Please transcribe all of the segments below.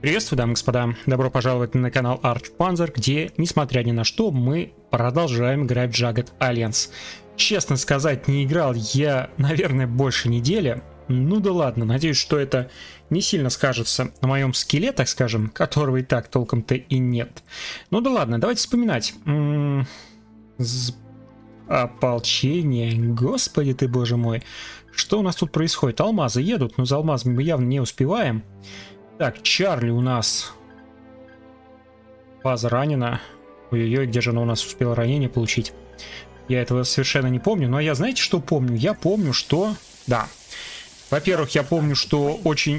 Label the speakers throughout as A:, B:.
A: Приветствую, дамы и господа. Добро пожаловать на канал Archpanzer, где, несмотря ни на что, мы продолжаем играть в Jagged Alliance. Честно сказать, не играл я, наверное, больше недели. Ну да ладно, надеюсь, что это не сильно скажется на моем скилле, так скажем, которого и так толком-то и нет. Ну да ладно, давайте вспоминать. Ополчение, господи ты, боже мой. Что у нас тут происходит? Алмазы едут, но за алмазами мы явно не успеваем. Так, Чарли у нас. База ранена. Ой-ой-ой, где же она у нас успела ранение получить? Я этого совершенно не помню. Но я, знаете, что помню? Я помню, что... Да. Во-первых, я помню, что очень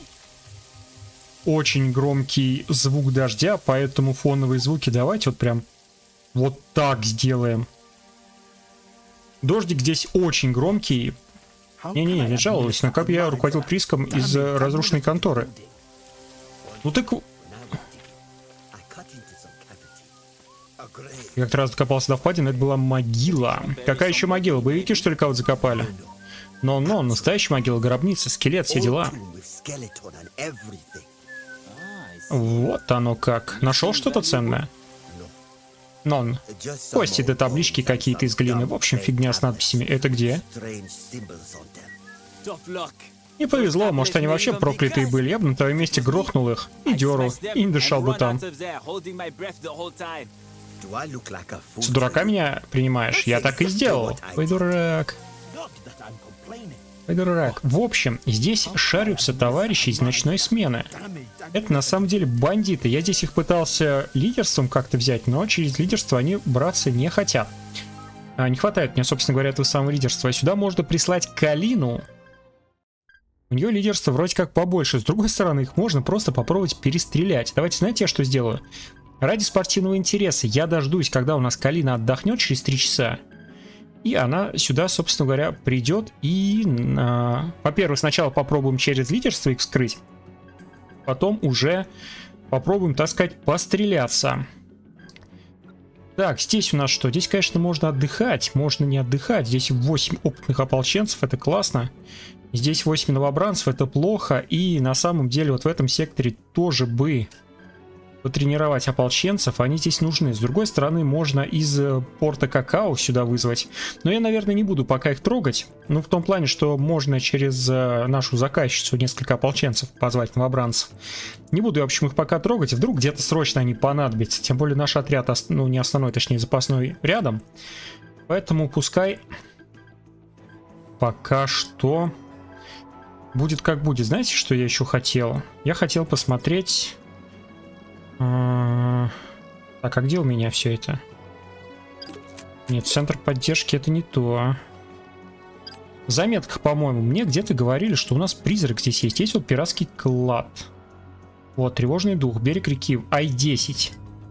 A: громкий звук дождя, поэтому фоновые звуки давайте вот прям вот так сделаем. Дождик здесь очень громкий. Не-не-не, не жаловались, но как я руководил прииском из разрушенной конторы. Ну так... Я как-то раз докопался до впадины, это была могила. Какая еще могила? Боевики, что ли, кого-то закопали? Но, настоящая могила, гробница, скелет, все дела. Вот оно как. Нашел что-то ценное? Нон. Кости до таблички какие-то из глины. В общем, фигня с надписями. Это где? Не повезло, может они вообще проклятые были. Я бы на твоем месте грохнул их и дернул, и не дышал бы там. С дурака меня принимаешь? Я так и сделал. Ой, дурак. Ой, дурак. В общем, здесь шарятся товарищи из ночной смены. Это на самом деле бандиты. Я здесь их пытался лидерством как-то взять, но через лидерство они браться не хотят. Не хватает мне, собственно говоря, этого самого лидерства. Сюда можно прислать Калину. У нее лидерство вроде как побольше. С другой стороны, их можно просто попробовать перестрелять. Давайте, знаете, я что сделаю? Ради спортивного интереса я дождусь, когда у нас Калина отдохнет через 3 часа. И она сюда, собственно говоря, придет и... Во-первых, сначала попробуем через лидерство их вскрыть. Потом уже попробуем, так сказать, постреляться. Так, здесь у нас что? Здесь, конечно, можно отдыхать, можно не отдыхать. Здесь 8 опытных ополченцев, это классно. Здесь 8 новобранцев, это плохо. И на самом деле вот в этом секторе тоже бы потренировать ополченцев, они здесь нужны. С другой стороны, можно из порта Какао сюда вызвать. Но я, наверное, не буду пока их трогать. Ну, в том плане, что можно через нашу заказчицу несколько ополченцев позвать, новобранцев. Не буду, в общем, их пока трогать. Вдруг где-то срочно они понадобятся. Тем более наш отряд, ну, не основной, точнее, запасной рядом. Поэтому пускай пока что будет как будет. Знаете, что я еще хотел? Я хотел посмотреть... Так, а где у меня все это? Нет, центр поддержки это не то. В заметках, по-моему, мне где-то говорили, что у нас призрак здесь есть. Есть вот пиратский клад. Вот, тревожный дух, берег реки, Ай-10.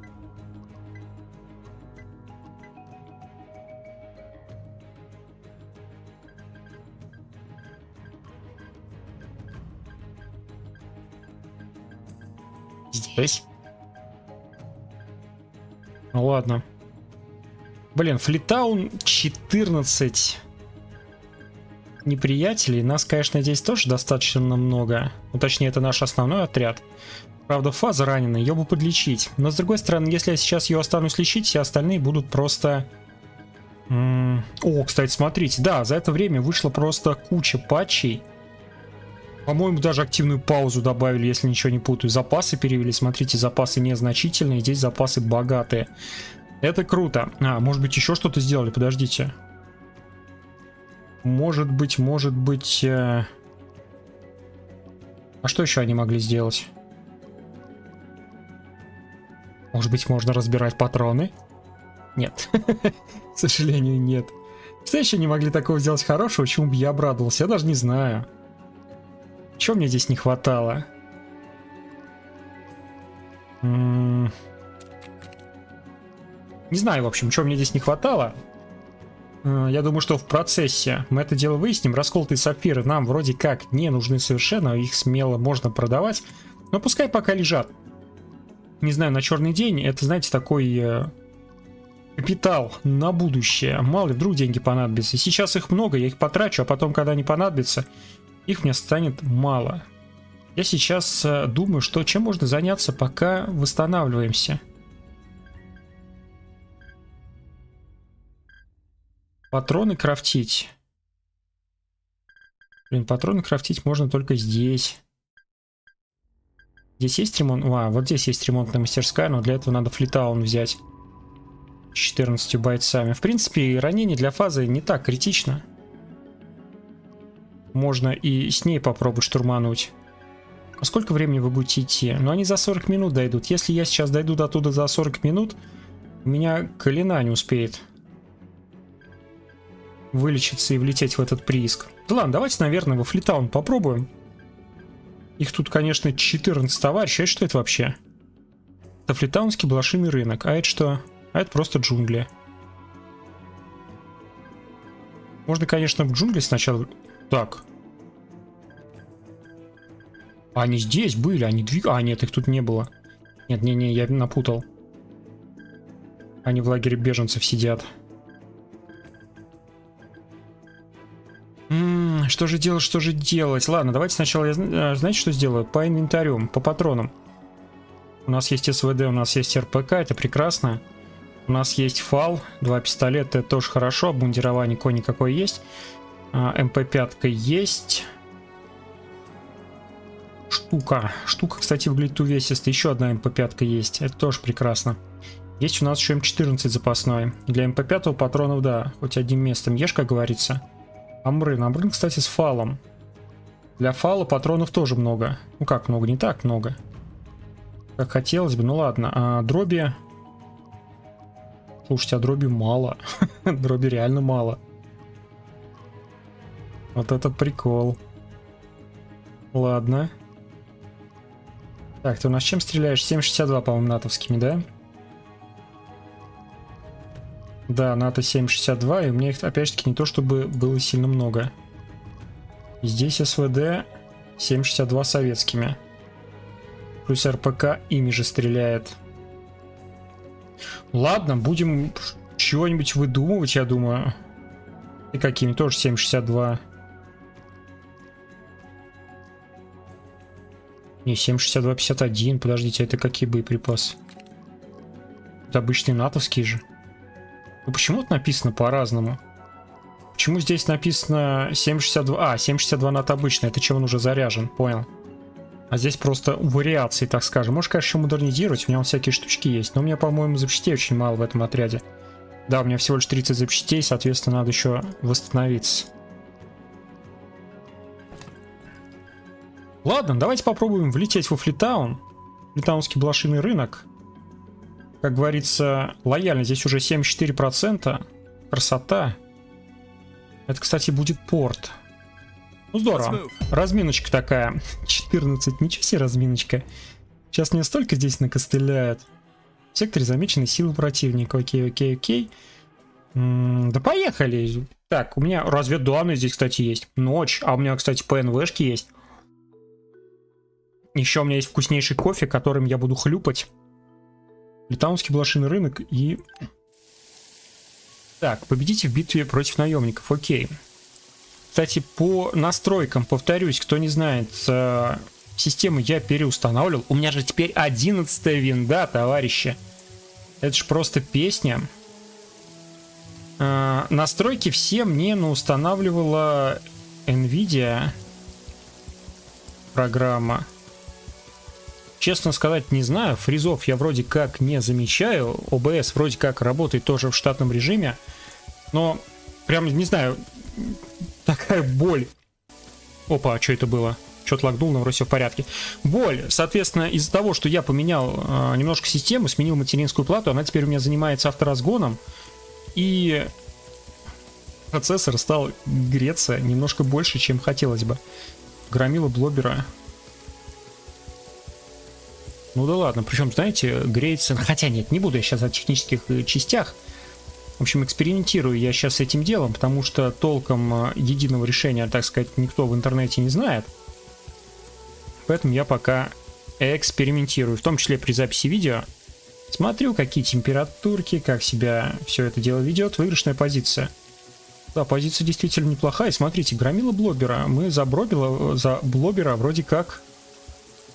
A: Здесь. Ну ладно. Блин, Флитаун 14 неприятелей. Нас, конечно, здесь тоже достаточно много. Ну, точнее, это наш основной отряд. Правда, фаза ранена, ее бы подлечить. Но, с другой стороны, если я сейчас ее останусь лечить, все остальные будут просто... О, кстати, смотрите. Да, за это время вышло просто куча патчей. По-моему, даже активную паузу добавили, если ничего не путаю. Запасы перевели. Смотрите, запасы незначительные. Здесь запасы богатые. Это круто. Может быть, еще что-то сделали? Подождите. Может быть... А что еще они могли сделать? Может быть, можно разбирать патроны? Нет. К сожалению, нет. Что еще не могли такого сделать хорошего, чему бы я обрадовался? Я даже не знаю. Чего мне здесь не хватало? Не знаю, в общем, чего мне здесь не хватало. Я думаю, что в процессе мы это дело выясним. Расколотые сапфиры нам вроде как не нужны совершенно. Их смело можно продавать. Но пускай пока лежат. Не знаю, на черный день. Это, знаете, такой капитал на будущее. Мало ли, вдруг деньги понадобятся. Сейчас их много, я их потрачу. А потом, когда они понадобятся... Их мне станет мало. Я сейчас думаю, что чем можно заняться, пока восстанавливаемся. Патроны крафтить. Блин, патроны крафтить можно только здесь. Здесь есть ремонт? Вот здесь есть ремонтная мастерская, но для этого надо флитаун взять. 14 бойцами. В принципе, ранение для фазы не так критично. Можно и с ней попробовать штурмануть. А сколько времени вы будете идти? Ну, они за 40 минут дойдут. Если я сейчас дойду до туда за 40 минут, у меня колена не успеет вылечиться и влететь в этот прииск. Да ладно, давайте, наверное, во флитаун попробуем. Их тут, конечно, 14 товарищей. А что это вообще? Это флитаунский блошиный рынок. А это что? А это просто джунгли. Можно, конечно, в джунгли сначала... Так. Они здесь были, они двигались. А, нет, их тут не было. Нет, не, я напутал. Они в лагере беженцев сидят. Что же делать, что же делать? Ладно, давайте сначала я, знаете, что сделаю? По инвентарю, по патронам. У нас есть СВД, у нас есть РПК, это прекрасно. У нас есть фал, 2 пистолета, это тоже хорошо. Обмундирование никакое есть. МП5 есть. Штука, кстати, выглядит увесисто. Еще одна МП5 есть, это тоже прекрасно. Есть у нас еще М14 запасной. Для МП5 патронов, да, хоть одним местом ешь, как говорится. Амрын, кстати, с фалом. Для фала патронов тоже много. Ну как много, не так много, как хотелось бы, ну ладно. А дроби... Слушайте, а дроби мало. Дроби реально мало. Вот это прикол. Ладно. Так, ты у нас чем стреляешь? 7,62, по-моему, натовскими, да? Да, НАТО 7,62, и у меня их, опять же таки, не то чтобы было сильно много. Здесь СВД 7,62 советскими. Плюс РПК ими же стреляет. Ладно, будем чего-нибудь выдумывать, я думаю. И какими тоже 7,62. Не, 7,62, 51. Подождите, это какие боеприпасы? Это обычные натовские же. Ну почему это написано по-разному? Почему здесь написано 7,62? А, 7,62 НАТО обычный. Это чем он уже заряжен, понял. А здесь просто вариации, так скажем. Может, конечно, еще модернизировать. У меня всякие штучки есть. Но у меня, по-моему, запчастей очень мало в этом отряде. Да, у меня всего лишь 30 запчастей. Соответственно, надо еще восстановиться. Ладно, давайте попробуем влететь во флитаун. Флитаунский блошиный рынок. Как говорится, лояльно. Здесь уже 74%. Красота. Это, кстати, будет порт. Ну здорово. Разминочка такая. 14. Ничего себе разминочка. Сейчас мне столько здесь накостыляют. В секторе замечены силы противника. Окей. Да поехали. Так, у меня разведданные здесь, кстати, есть. Ночь. А у меня, кстати, ПНВшки есть. Еще у меня есть вкуснейший кофе, которым я буду хлюпать. Флитаунский блошиный рынок и... Так, победите в битве против наемников. Окей. Кстати, по настройкам, повторюсь, кто не знает, систему я переустанавливал. У меня же теперь 11-я винда, товарищи. Это же просто песня. Настройки все мне устанавливала NVIDIA программа. Честно сказать, не знаю. Фризов я вроде как не замечаю. OBS вроде как работает тоже в штатном режиме. Но прям не знаю. Такая боль. Опа, а что это было? Что-то лагнул, но вроде все в порядке. Боль, соответственно, из-за того, что я поменял немножко систему, сменил материнскую плату, она теперь у меня занимается авторазгоном. И процессор стал греться немножко больше, чем хотелось бы. Громила блобера. Ну да ладно, причем, знаете, греется... Хотя нет, не буду я сейчас о технических частях. В общем, экспериментирую я сейчас с этим делом, потому что толком единого решения, так сказать, никто в интернете не знает. Поэтому я пока экспериментирую, в том числе при записи видео. Смотрю, какие температурки, как себя все это дело ведет. Выигрышная позиция. Да, позиция действительно неплохая. Смотрите, громила блобера. Мы за блобера вроде как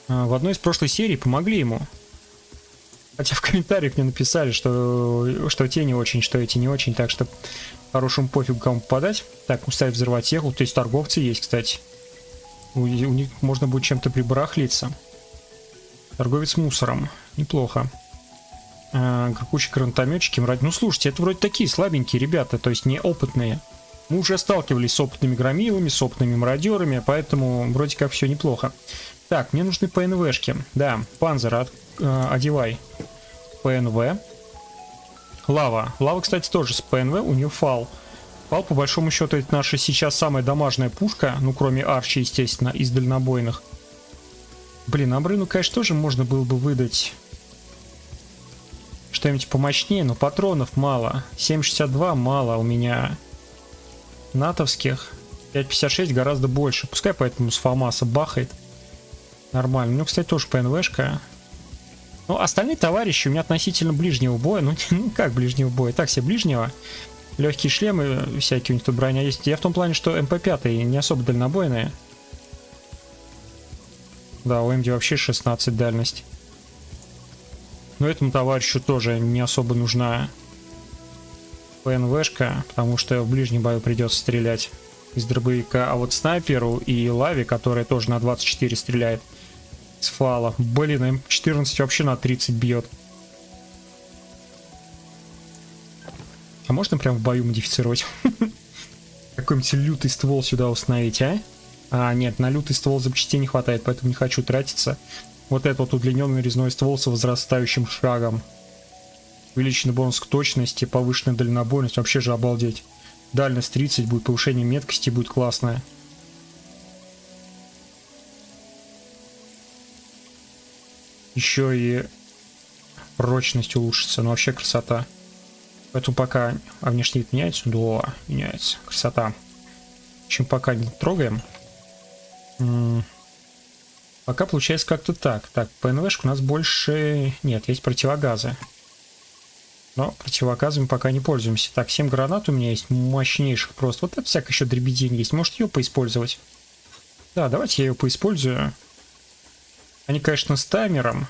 A: В одной из прошлой серий помогли ему. Хотя в комментариях мне написали, что те не очень, что эти не очень, так что хорошему пофигу кому попадать. Так, устать взрывать теху. То есть торговцы есть, кстати. У них можно будет чем-то прибарахлиться. Торговец мусором. Неплохо. Куча гранатометчики. Ну слушайте, это вроде такие слабенькие ребята, то есть неопытные. Мы уже сталкивались с опытными громилами, с опытными мародерами, поэтому вроде как все неплохо. Так, мне нужны ПНВшки. Да, Панзер, одевай. ПНВ. Лава. Лава, кстати, тоже с ПНВ, у нее фал. Фал, по большому счету, это наша сейчас самая дамажная пушка, ну, кроме Арчи, естественно, из дальнобойных. Блин, Амбрыну, конечно, тоже можно было бы выдать что-нибудь помощнее, но патронов мало. 7,62 мало у меня натовских. 5,56 гораздо больше. Пускай поэтому с ФАМАСа бахает. Нормально. Ну, кстати, тоже ПНВшка. Ну, остальные товарищи у меня относительно ближнего боя. Ну, как ближнего боя? Так себе ближнего. Легкие шлемы, всякие у них тут броня есть. Я в том плане, что МП-5 не особо дальнобойные. Да, у МД вообще 16 дальность. Но этому товарищу тоже не особо нужна ПНВшка, потому что в ближнем бою придется стрелять из дробовика. А вот снайперу и лаве, которая тоже на 24 стреляет с фала. Блин, М14 вообще на 30 бьет. А можно прям в бою модифицировать? Какой-нибудь лютый ствол сюда установить, а? А, нет, на лютый ствол запчастей не хватает, поэтому не хочу тратиться. Вот этот вот удлиненный резной ствол с возрастающим шагом. Увеличенный бонус к точности, повышенная дальнобойность. Вообще же обалдеть. Дальность 30 будет, повышение меткости будет классное. Еще и прочность улучшится. Ну вообще красота. Поэтому пока... А внешний вид меняется? Да, меняется. Красота. В общем, пока не трогаем. Пока получается как-то так. Так, ПНВшка у нас больше... Нет, есть противогазы. Но противогазами пока не пользуемся. Так, 7 гранат у меня есть, мощнейших просто. Вот это всякая еще дребедень есть. Может ее поиспользовать? Да, давайте я ее поиспользую. Они, конечно, с таймером.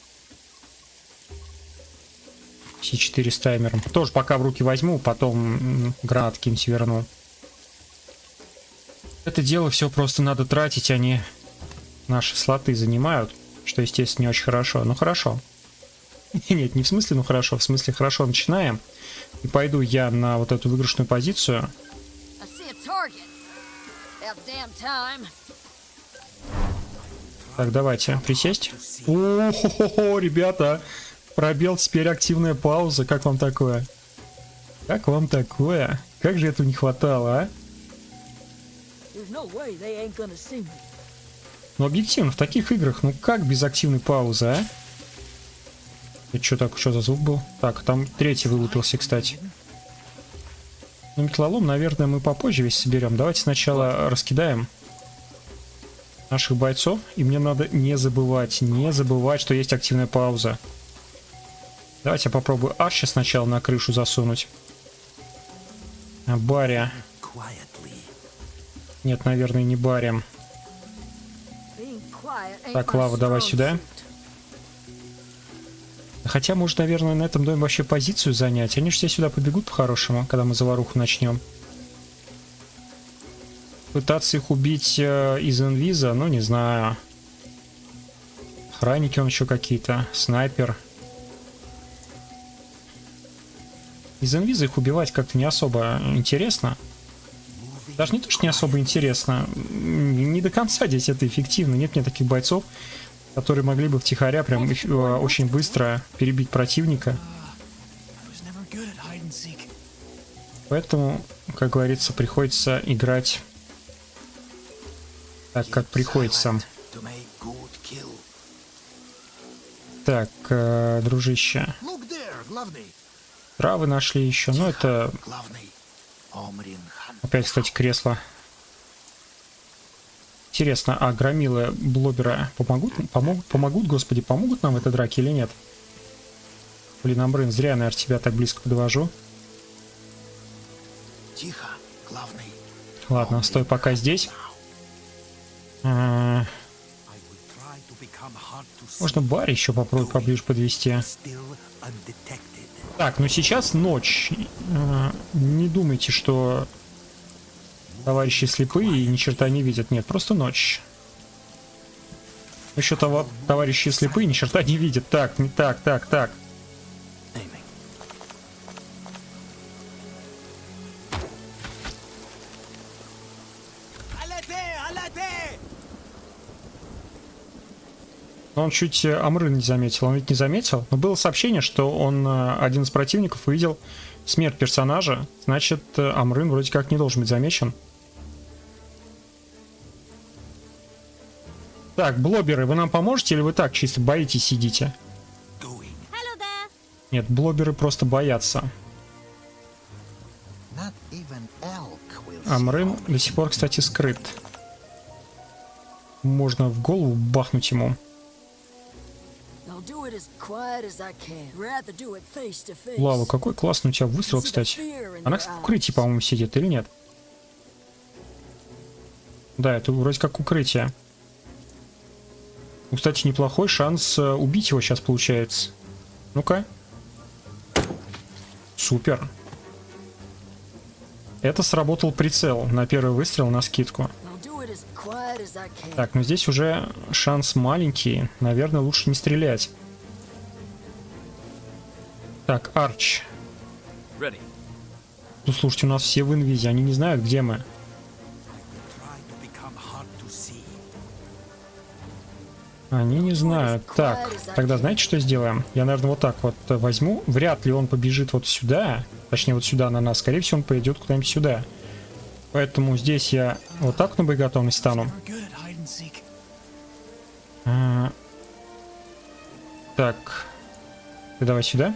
A: Все 4 с таймером. Тоже пока в руки возьму, потом гранат кинуть верну. Это дело все просто надо тратить, они наши слоты занимают, что, естественно, не очень хорошо. Ну, хорошо. Нет, не в смысле, ну, хорошо, в смысле, хорошо, начинаем. И пойду я на вот эту выигрышную позицию. Так, давайте, присесть. О-хо-хо-хо, ребята, пробел, теперь активная пауза. Как вам такое? Как вам такое? Как же этого не хватало, а? Но объективно, в таких играх, ну как без активной паузы, а? Это что так, что за звук был? Так, там третий вылупился, кстати. Ну, металлолом, наверное, мы попозже весь соберем. Давайте сначала раскидаем наших бойцов. И мне надо не забывать, что есть активная пауза. Давайте я попробую Арчи сначала на крышу засунуть. Баря. Нет, наверное, не барим. Так, лава, давай сюда. Хотя, может, наверное, на этом доме вообще позицию занять. Они же все сюда побегут по-хорошему, когда мы заваруху начнем. Пытаться их убить из инвиза, ну, не знаю. Охранники он еще какие-то. Снайпер. Из инвиза их убивать как-то не особо интересно. Даже не то, что не особо интересно. Не до конца здесь это эффективно. Нет мне таких бойцов, которые могли бы втихаря прям очень быстро перебить противника. Поэтому, как говорится, приходится играть так, как приходится. Так, дружище. Травы нашли еще, но это... Опять, кстати, кресло. Интересно, а громилы блобера помогут, господи, помогут нам в этой драке или нет? Блин, Амбрын, зря, наверное, тебя так близко подвожу.
B: Тихо, главный.
A: Ладно, стой пока здесь. Можно Барри еще попробовать поближе подвести. Так, ну сейчас ночь. Не думайте, что товарищи слепые и ни черта не видят. Нет, просто ночь. Еще товарищи слепые ни черта не видят. Так, не так, так. Он чуть Амрын не заметил. Он ведь не заметил. Но было сообщение, что он один из противников увидел смерть персонажа. Значит, Амрын вроде как не должен быть замечен. Так, блоберы, вы нам поможете или вы так чисто боитесь, сидите? Нет, блоберы просто боятся. Амрын до сих пор, кстати, скрыт. Можно в голову бахнуть ему. Лава, какой классный у тебя выстрел, кстати. Она в укрытии, по-моему, сидит, или нет? Да, это вроде как укрытие. Ну, кстати, неплохой шанс убить его сейчас получается. Ну-ка. Супер. Это сработал прицел на первый выстрел на скидку. Так, ну здесь уже шанс маленький. Наверное, лучше не стрелять. Так, Арч. Ну, слушайте, у нас все в инвизе. Они не знают, где мы. Они не знают. Так, тогда знаете, что сделаем? Я, наверное, вот так вот возьму. Вряд ли он побежит вот сюда. Точнее, вот сюда на нас. Скорее всего, он пойдет куда-нибудь сюда. Поэтому здесь я вот так на боеготовность стану. Так. Ты давай сюда.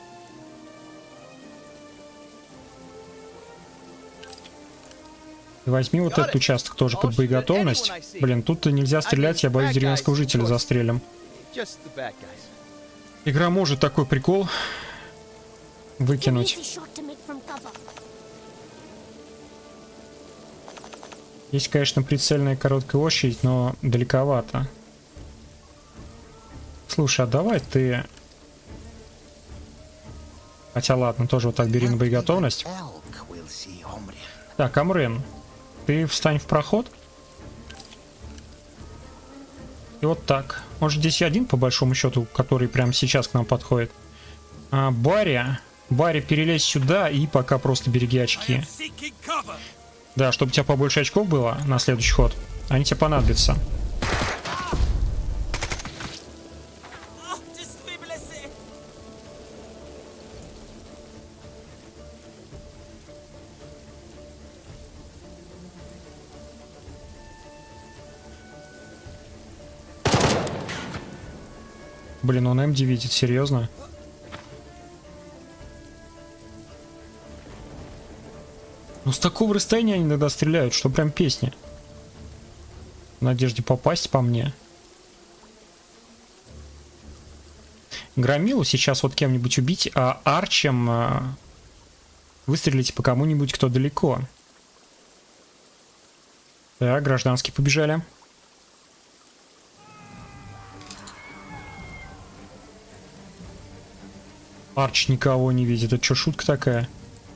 A: Возьми вот этот участок тоже под боеготовность. Блин, тут нельзя стрелять, я боюсь деревенского жителя застрелим. Игра может такой прикол выкинуть. Есть, конечно, прицельная короткая очередь, но далековато. Слушай, а давай ты... Хотя ладно, тоже вот так бери на боеготовность. Так, Амрын, ты встань в проход. И вот так. Может, здесь один, по большому счету, который прямо сейчас к нам подходит. Барри, перелезь сюда и пока просто береги очки. Да, чтобы у тебя побольше очков было на следующий ход. Они тебе понадобятся. Блин, он МД видит, серьезно? Ну с такого расстояния они иногда стреляют, что прям песня. В надежде попасть по мне. Громилу сейчас вот кем-нибудь убить, а Арчем выстрелить по кому-нибудь, кто далеко. Так, гражданские побежали. Арч никого не видит. Это что, шутка такая?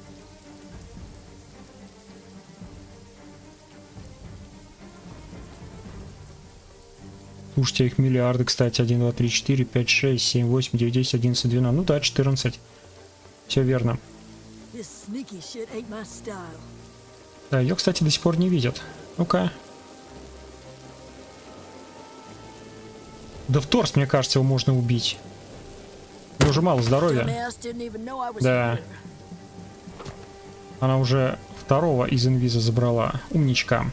A: Слушайте, их миллиарды, кстати. 1, 2, 3, 4, 5, 6, 7, 8, 9, 10, 11, 12. Ну да, 14. Все верно. Да, ее, кстати, до сих пор не видят. Ну-ка. Да в торс, мне кажется, его можно убить. У него уже мало здоровья. Да. Она уже второго из инвиза забрала. Умничка.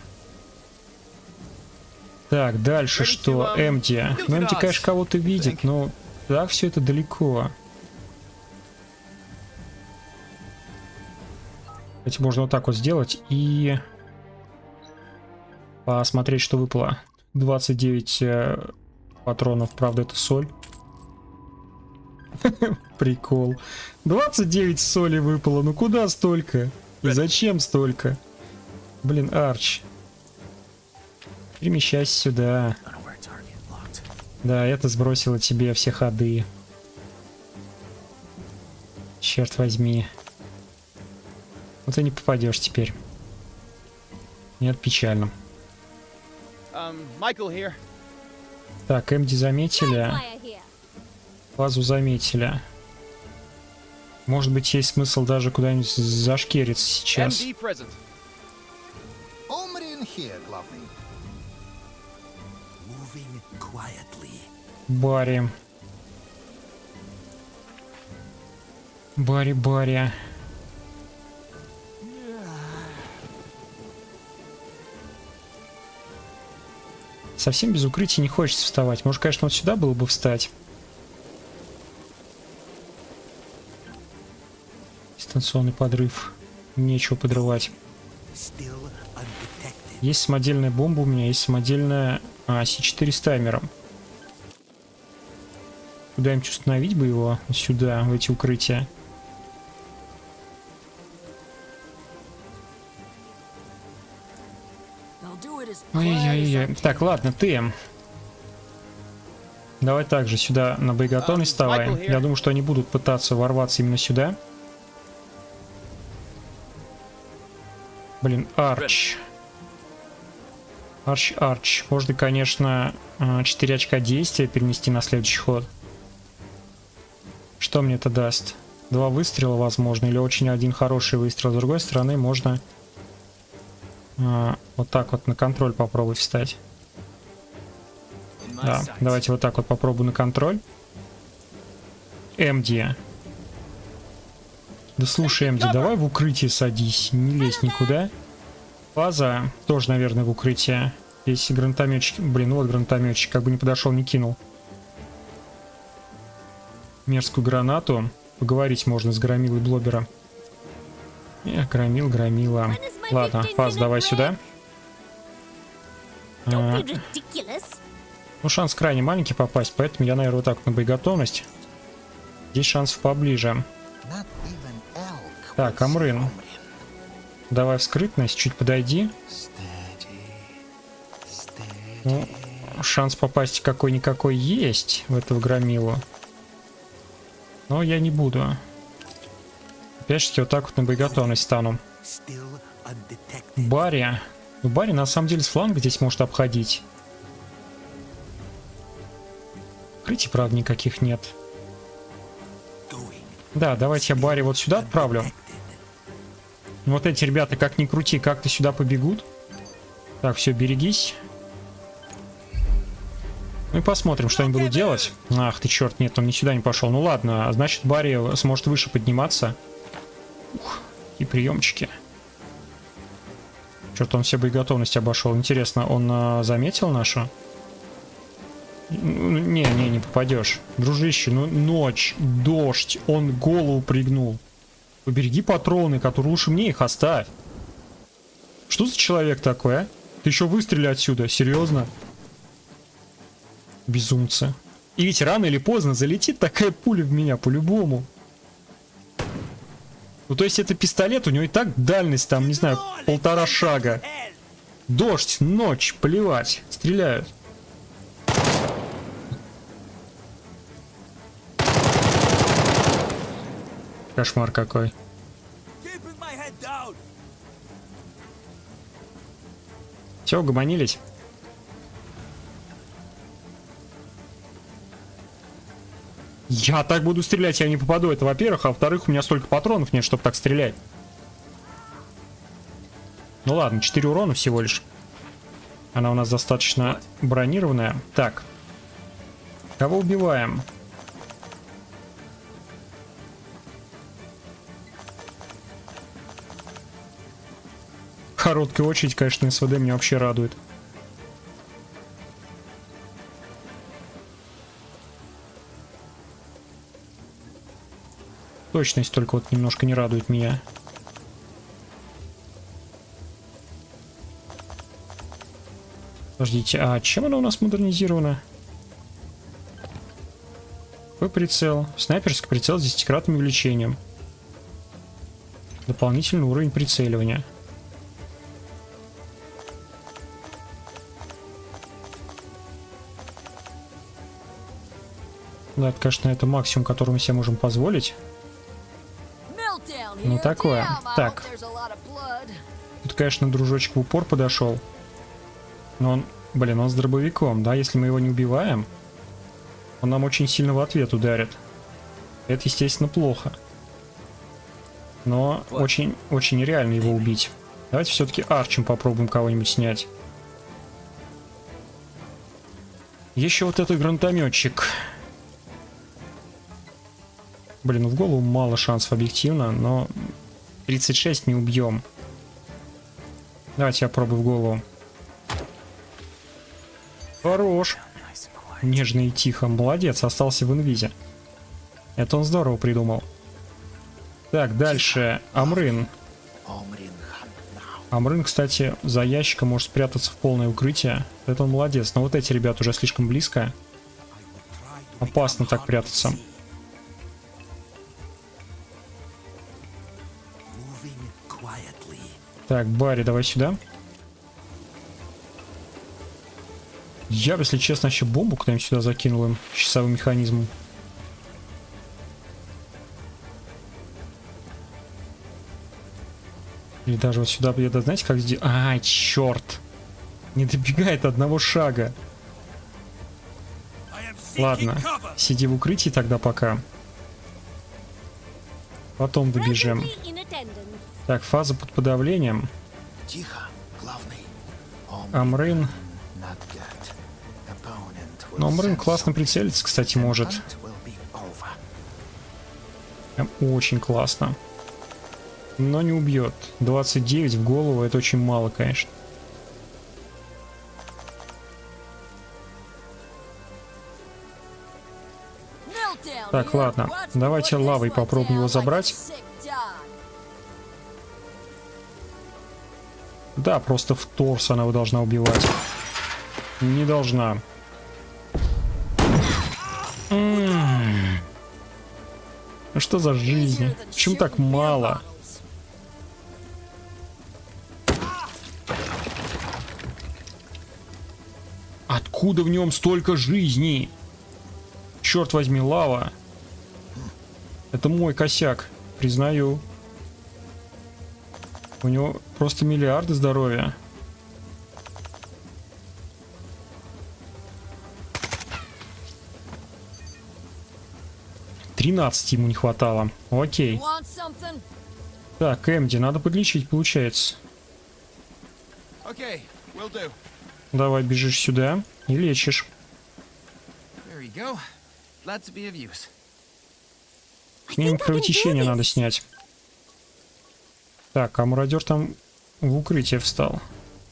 A: Так, дальше что? Эмти. Ну, Эмти, конечно, кого-то видит, но так все это далеко. Кстати, можно вот так вот сделать и посмотреть, что выпало. 29 патронов, правда, это соль. Прикол. 29 соли выпало. Ну куда столько? И зачем столько? Блин, Арч. Перемещайся сюда. Да, это сбросило тебе все ходы. Черт возьми. Вот и не попадешь теперь. Нет, печально. Так, МД заметили. Базу заметили. Может быть, есть смысл даже куда-нибудь зашкериться сейчас. Барри. Барри. Совсем без укрытия не хочется вставать. Может, конечно, вот сюда было бы встать. Дистанционный подрыв. Нечего подрывать. Есть самодельная бомба у меня, есть самодельная С4 с таймером. Куда-нибудь установить бы его сюда, в эти укрытия. Ой-ой-ой. Так, ладно, ты. Давай также сюда на боеготовность вставай. Я думаю, что они будут пытаться ворваться именно сюда. Блин, Арч. Арч. Можно, конечно, 4 очка действия перенести на следующий ход. Что мне это даст? 2 выстрела, возможно, или очень один хороший выстрел. С другой стороны, можно вот так вот на контроль попробовать встать. Да, давайте вот так вот попробую на контроль. МД. Да слушай, МД, давай в укрытие садись, не лезь никуда. Фаза тоже, наверное, в укрытие. Здесь гранатометчик. Блин, вот гранатометчик, как бы не подошел, не кинул. Мерзкую гранату. Поговорить можно с громилой блобера. Громила. Ладно, Фаз, давай сюда. Ну, шанс крайне маленький попасть, поэтому я, наверное, вот так на боеготовность. Здесь шансов поближе. Так, Амрын. Давай в скрытность, чуть подойди. Ну, шанс попасть какой-никакой есть в этого громилу. Но я не буду. Опять-таки вот так вот на боеготовность стану. Барри. Ну, Барри на самом деле с фланга здесь может обходить. Крытий, правда, никаких нет. Да, давайте я Барри вот сюда отправлю. Вот эти ребята, как ни крути, как-то сюда побегут. Так, все, берегись. Ну и посмотрим, что они будут делать. Ах ты черт, нет, он ни сюда не пошел. Ну ладно, значит Барри сможет выше подниматься. Ух, и приемчики. Черт, он все боеготовности обошел. Интересно, он заметил нашу? Не попадешь. Дружище, ну ночь, дождь, он голову пригнул. Побереги патроны, которые лучше мне их оставь. Что за человек такой, а? Ты еще выстрели отсюда, серьезно? Безумцы. И ведь рано или поздно залетит такая пуля в меня, по-любому. Ну, то есть это пистолет, у него и так дальность там, не знаю, 1,5 шага. Дождь, ночь, плевать, стреляют. Кошмар какой. Все, угомонились. Я так буду стрелять, я не попаду. Это во-первых, а во-вторых, у меня столько патронов нет, чтобы так стрелять. Ну ладно, 4 урона всего лишь. Она у нас достаточно бронированная. Так. Кого убиваем? Короткая очередь, конечно, СВД меня вообще радует. Точность только вот немножко не радует меня. Подождите, а чем она у нас модернизирована? Какой прицел? Снайперский прицел с 10-кратным увеличением. Дополнительный уровень прицеливания. Ну, это, конечно, это максимум, который мы себе можем позволить. Ну, такое. Так. Тут, конечно, дружочек в упор подошел. Но он, блин, он с дробовиком, да? Если мы его не убиваем, он нам очень сильно в ответ ударит. Это, естественно, плохо. Но очень реально его убить. Давайте все-таки арчем попробуем кого-нибудь снять. Еще вот этот гранатометчик. Блин, ну в голову мало шансов объективно, но 36 не убьем. Давайте я пробую в голову. Хорош. Нежно и тихо. Молодец, остался в инвизе. Это он здорово придумал. Так, дальше. Амрын. Амрын, кстати, за ящиком может спрятаться в полное укрытие. Это он молодец. Но вот эти ребята уже слишком близко. Опасно так прятаться. Так, Барри, давай сюда. Я, если честно, еще бомбу куда-нибудь сюда закинул им часовым механизмом. Или даже вот сюда где-то, знаете, как здесь... Ай, черт! Не добегает одного шага. Ладно, сиди в укрытии тогда пока. Потом добежим. Так, фаза под подавлением. Амрын. Но Амрын классно прицелиться, кстати, может. Прям очень классно. Но не убьет. 29 в голову, это очень мало, конечно. Так, ладно. Давайте лавой попробуем его забрать. Да, просто в торс она его должна убивать. Не должна. Ну что за жизнь? Почему так мало? Откуда в нем столько жизни? Черт возьми, лава. Это мой косяк, признаю. У него просто миллиарды здоровья. $13 ему не хватало. Окей. Так, Эмди, надо подлечить, получается. Давай бежишь сюда и лечишь. Минимум кровотечения надо снять. Так, а мародер там в укрытие встал.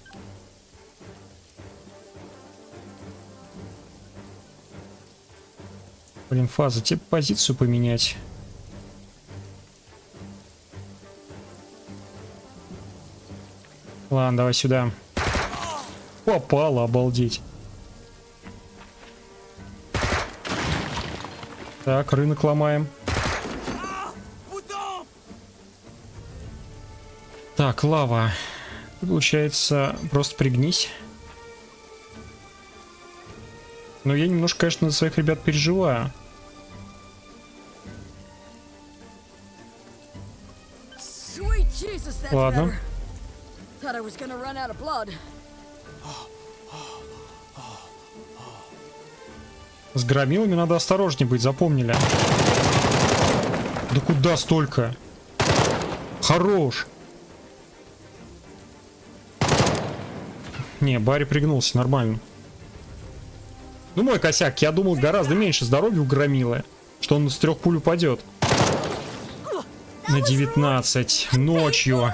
A: Блин, фаза, тебе позицию поменять. Ладно, давай сюда. Попало, обалдеть. Так, рынок ломаем. Так, лава. Получается, просто пригнись. Но я немножко, конечно, за своих ребят переживаю. Ладно. С громилами надо осторожнее быть, запомнили. Да куда столько? Хорош. Не, Барри пригнулся, нормально. Ну, мой косяк, я думал гораздо меньше здоровья у громилы, что он с 3 пуль упадет. На 19 ночью.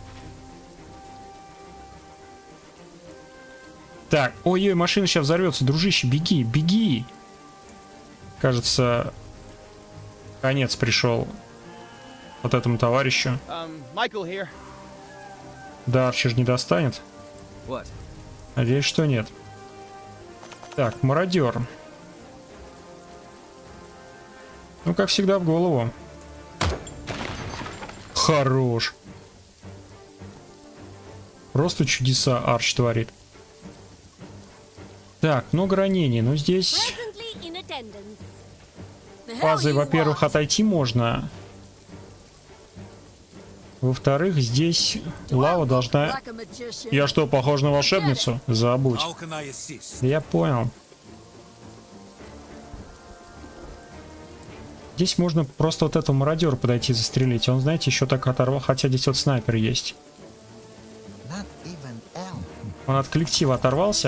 A: Так, ой-ой, машина сейчас взорвется, дружище, беги, беги. Кажется, конец пришел вот этому товарищу. Да, Арчер не достанет. Надеюсь, что нет. Так, мародер. Ну, как всегда, в голову. Хорош. Просто чудеса Арч творит. Так, много ранений, но здесь... Фазой, во-первых, отойти можно. Во-вторых, здесь лава должна... Я что, похож на волшебницу? Забудь. Я понял. Здесь можно просто вот этому мародеру подойти застрелить. Он, знаете, еще так оторвал, хотя здесь вот снайпер есть. Он от коллектива оторвался.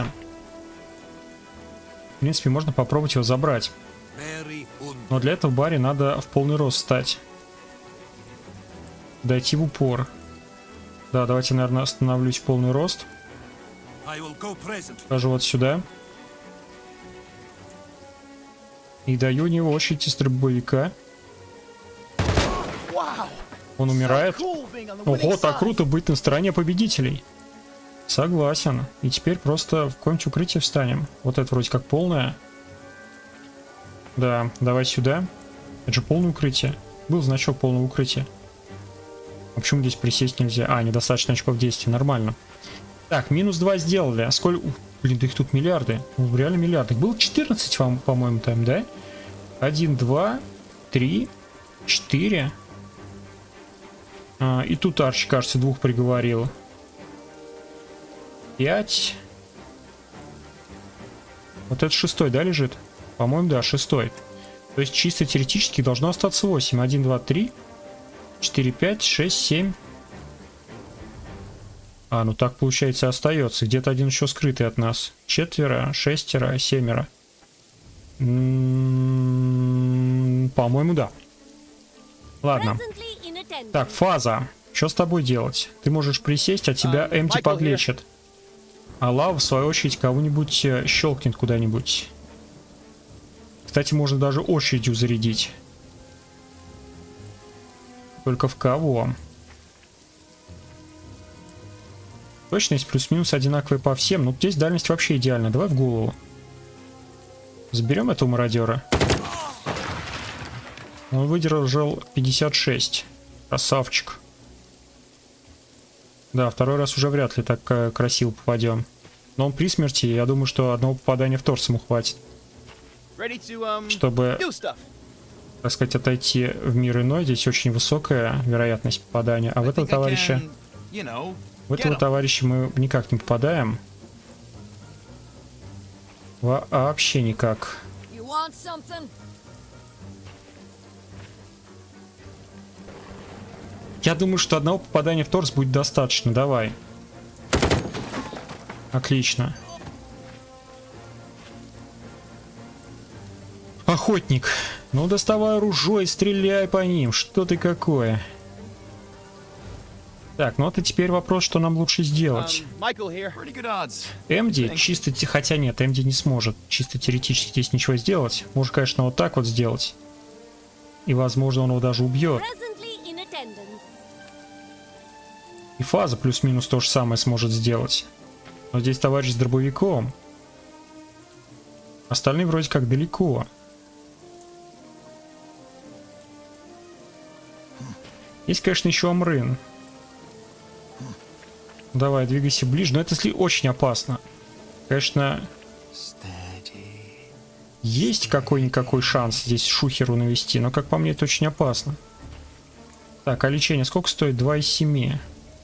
A: В принципе, можно попробовать его забрать. Но для этого Барри надо в полный рост стать. Дойти в упор. Да, давайте, наверное, остановлюсь в полный рост. Даже вот сюда. И даю у него очередь из дробовика. Он умирает. Ого, так круто быть на стороне победителей. Согласен. И теперь просто в какое-нибудь укрытие встанем. Вот это вроде как полное. Да, давай сюда. Это же полное укрытие. Был значок полного укрытия. А почему здесь присесть нельзя? А, недостаточно очков действия. Нормально. Так, минус 2 сделали. А сколько... Блин, да их тут миллиарды. Ну, реально миллиарды. Было 14, по-моему, там, да? 1, 2, 3, 4. И тут Арчи, кажется, 2 приговорил. 5. Вот это 6, да, лежит? По-моему, да, 6. То есть чисто теоретически должно остаться 8. 1, 2, 3, 4, 5, 6, 7. А, ну так получается остается. Где-то один еще скрытый от нас. 4, 6, 7. По-моему, да. Ладно. Так, фаза. Что с тобой делать? Ты можешь присесть, а тебя Эмти подлечит. А лава, в свою очередь, кого-нибудь щелкнет куда-нибудь. Кстати, можно даже очередью зарядить. Только в кого? Точность плюс-минус одинаковая по всем. Ну, здесь дальность вообще идеальна. Давай в голову. Заберем этого мародера. Он выдержал 56. Красавчик. Да, второй раз уже вряд ли так красиво попадем. Но он при смерти, я думаю, что одного попадания в торс ему хватит. Чтобы, так сказать, отойти в мир иной. Здесь очень высокая вероятность попадания. А в этого товарища... В этого товарища мы никак не попадаем. Вообще никак. Я думаю, что одного попадания в торс будет достаточно. Давай. Отлично. Охотник. Ну, доставай оружие и стреляй по ним. Что ты какое? Так, ну это теперь вопрос, что нам лучше сделать. Эмди чисто... Хотя нет, Эмди не сможет чисто теоретически здесь ничего сделать. Может, конечно, вот так вот сделать. И, возможно, он его даже убьет. И фаза плюс-минус то же самое сможет сделать. Но здесь товарищ с дробовиком. Остальные вроде как далеко. Есть, конечно, еще Амрын. Давай, двигайся ближе. Но это очень опасно. Конечно, есть какой-никакой шанс здесь шухеру навести. Но, как по мне, это очень опасно. Так, а лечение сколько стоит? 2 из 7.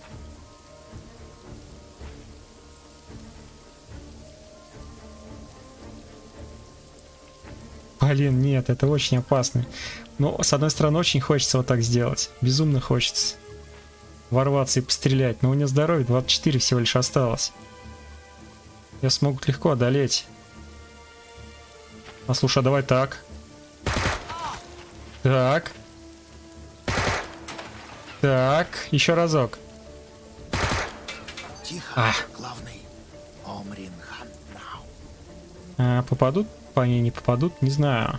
A: Блин, нет, это очень опасно. Но, с одной стороны, очень хочется вот так сделать. Безумно хочется. Ворваться и пострелять. Но у него здоровье 24 всего лишь осталось. Я смогу легко одолеть. А слушай, а давай так. Так. Так, еще разок. Попадут? По ней не попадут? Не знаю.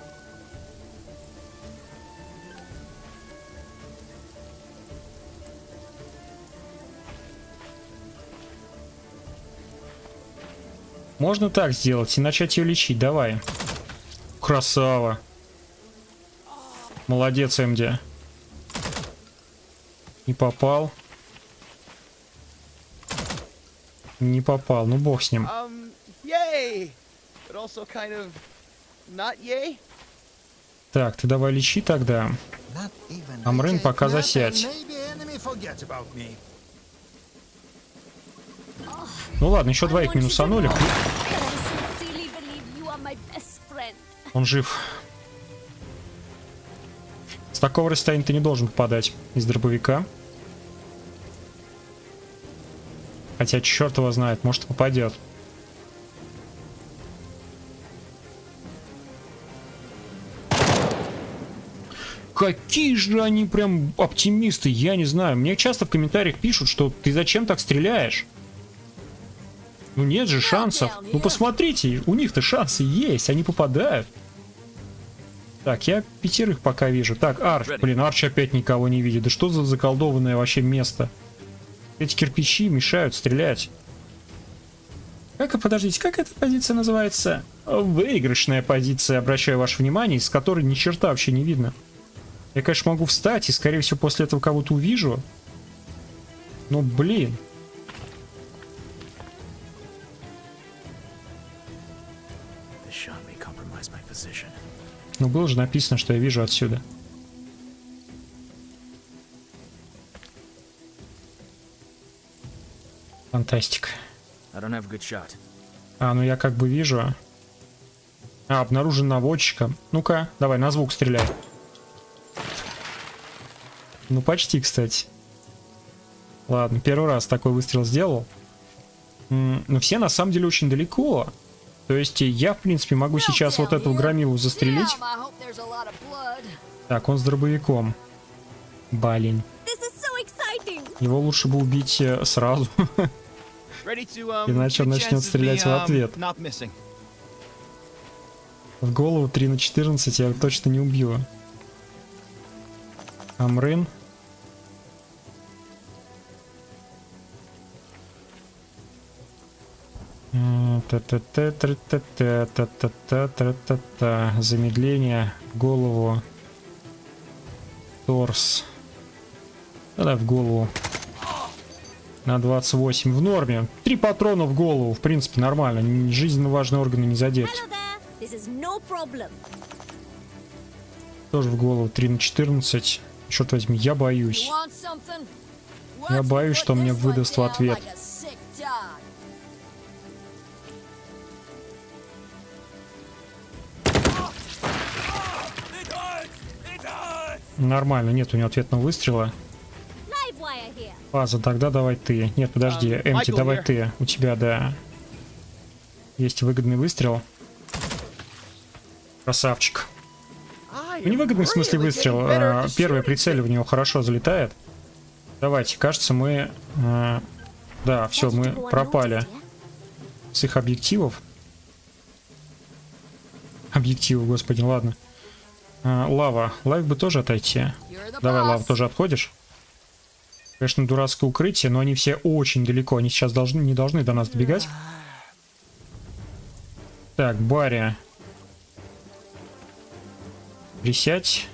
A: Можно так сделать и начать ее лечить. Давай. Красава. Молодец, МД. Не попал. Не попал. Ну бог с ним. Так, ты давай лечи тогда. Амрын, пока засядь. Ну ладно, еще двоих минусанули. Он жив. С такого расстояния ты не должен попадать из дробовика. Хотя черт его знает, может попадет. Какие же они прям оптимисты, я не знаю. Мне часто в комментариях пишут, что ты зачем так стреляешь? Ну нет же шансов. Ну посмотрите, у них-то шансы есть, они попадают. Так, я 5 пока вижу. Так, Арч, блин, Арч опять никого не видит. Да что за заколдованное вообще место? Эти кирпичи мешают стрелять. Подождите, как эта позиция называется? Выигрышная позиция, обращаю ваше внимание, с которой ни черта вообще не видно. Я, конечно, могу встать и, скорее всего, после этого кого-то увижу. Но, блин. Ну, было же написано, что я вижу отсюда. Фантастика. Ну я как бы вижу. Обнаружен наводчиком. Ну-ка, давай, на звук стреляй. Ну, почти, кстати. Ладно, первый раз такой выстрел сделал. Но все на самом деле очень далеко. То есть я, в принципе, могу сейчас вот этого громилу застрелить. Так, он с дробовиком. Блин. Его лучше бы убить сразу. Иначе он начнет стрелять в ответ. В голову 3 на 14 я точно не убью. Амрын. Замедление в голову. Торс. Давай в голову. На 28. В норме. 3 патрона в голову. В принципе, нормально. Жизненно важные органы не задеты. Тоже в голову. 3 на 14. Черт возьми, я боюсь. Я боюсь, что мне выдаст в ответ. Нормально, нет у него ответного выстрела. Фаза, тогда давай ты. Нет, подожди, Эмти, давай ты. У тебя, да, есть выгодный выстрел. Красавчик. Ну, невыгодный в смысле выстрел. Первое прицеливание у него хорошо залетает. Давайте, кажется, мы... да, все, мы пропали с их объективов. Объективы, господи, ладно. Лава. Лайв бы тоже отойти. Давай, Лава, тоже отходишь. Конечно, дурацкое укрытие, но они все очень далеко. Они сейчас не должны до нас добегать. Так, Барри. Присядь.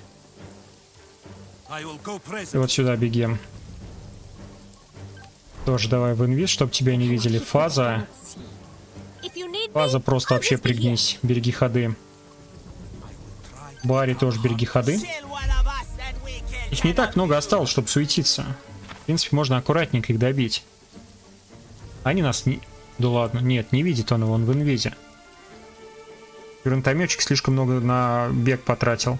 A: И вот сюда беги. Тоже давай в инвиз, чтобы тебя не видели. Фаза. Фаза, просто вообще пригнись. Береги ходы. Барри, тоже береги ходы. Их не так много осталось, чтобы суетиться. В принципе, можно аккуратненько их добить. Они нас не... Да ладно, нет, не видит он его, он в инвизе. Гранатометчик слишком много на бег потратил.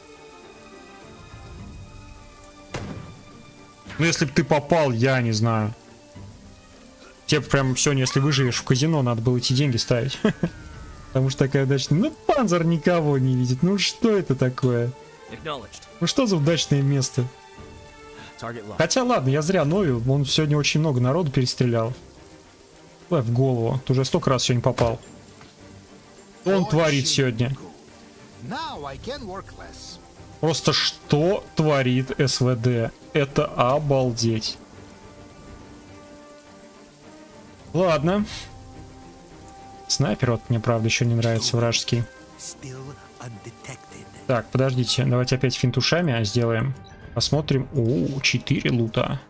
A: Ну, если бы ты попал, я не знаю. Тебе прям сегодня, если выживешь в казино, надо было эти деньги ставить. Потому что такая удачная... Ну, Панзер никого не видит. Ну, что это такое? Ну, что за удачное место? Хотя, ладно, я зря ною. Он сегодня очень много народу перестрелял. Давай в голову. Ты уже столько раз сегодня попал. Что он творит сегодня? Просто что творит СВД? Это обалдеть. Ладно. Снайпер вот мне, правда, еще не нравится, вражеский. Так, подождите. Давайте опять финтушами сделаем. Посмотрим. О, 4 лута.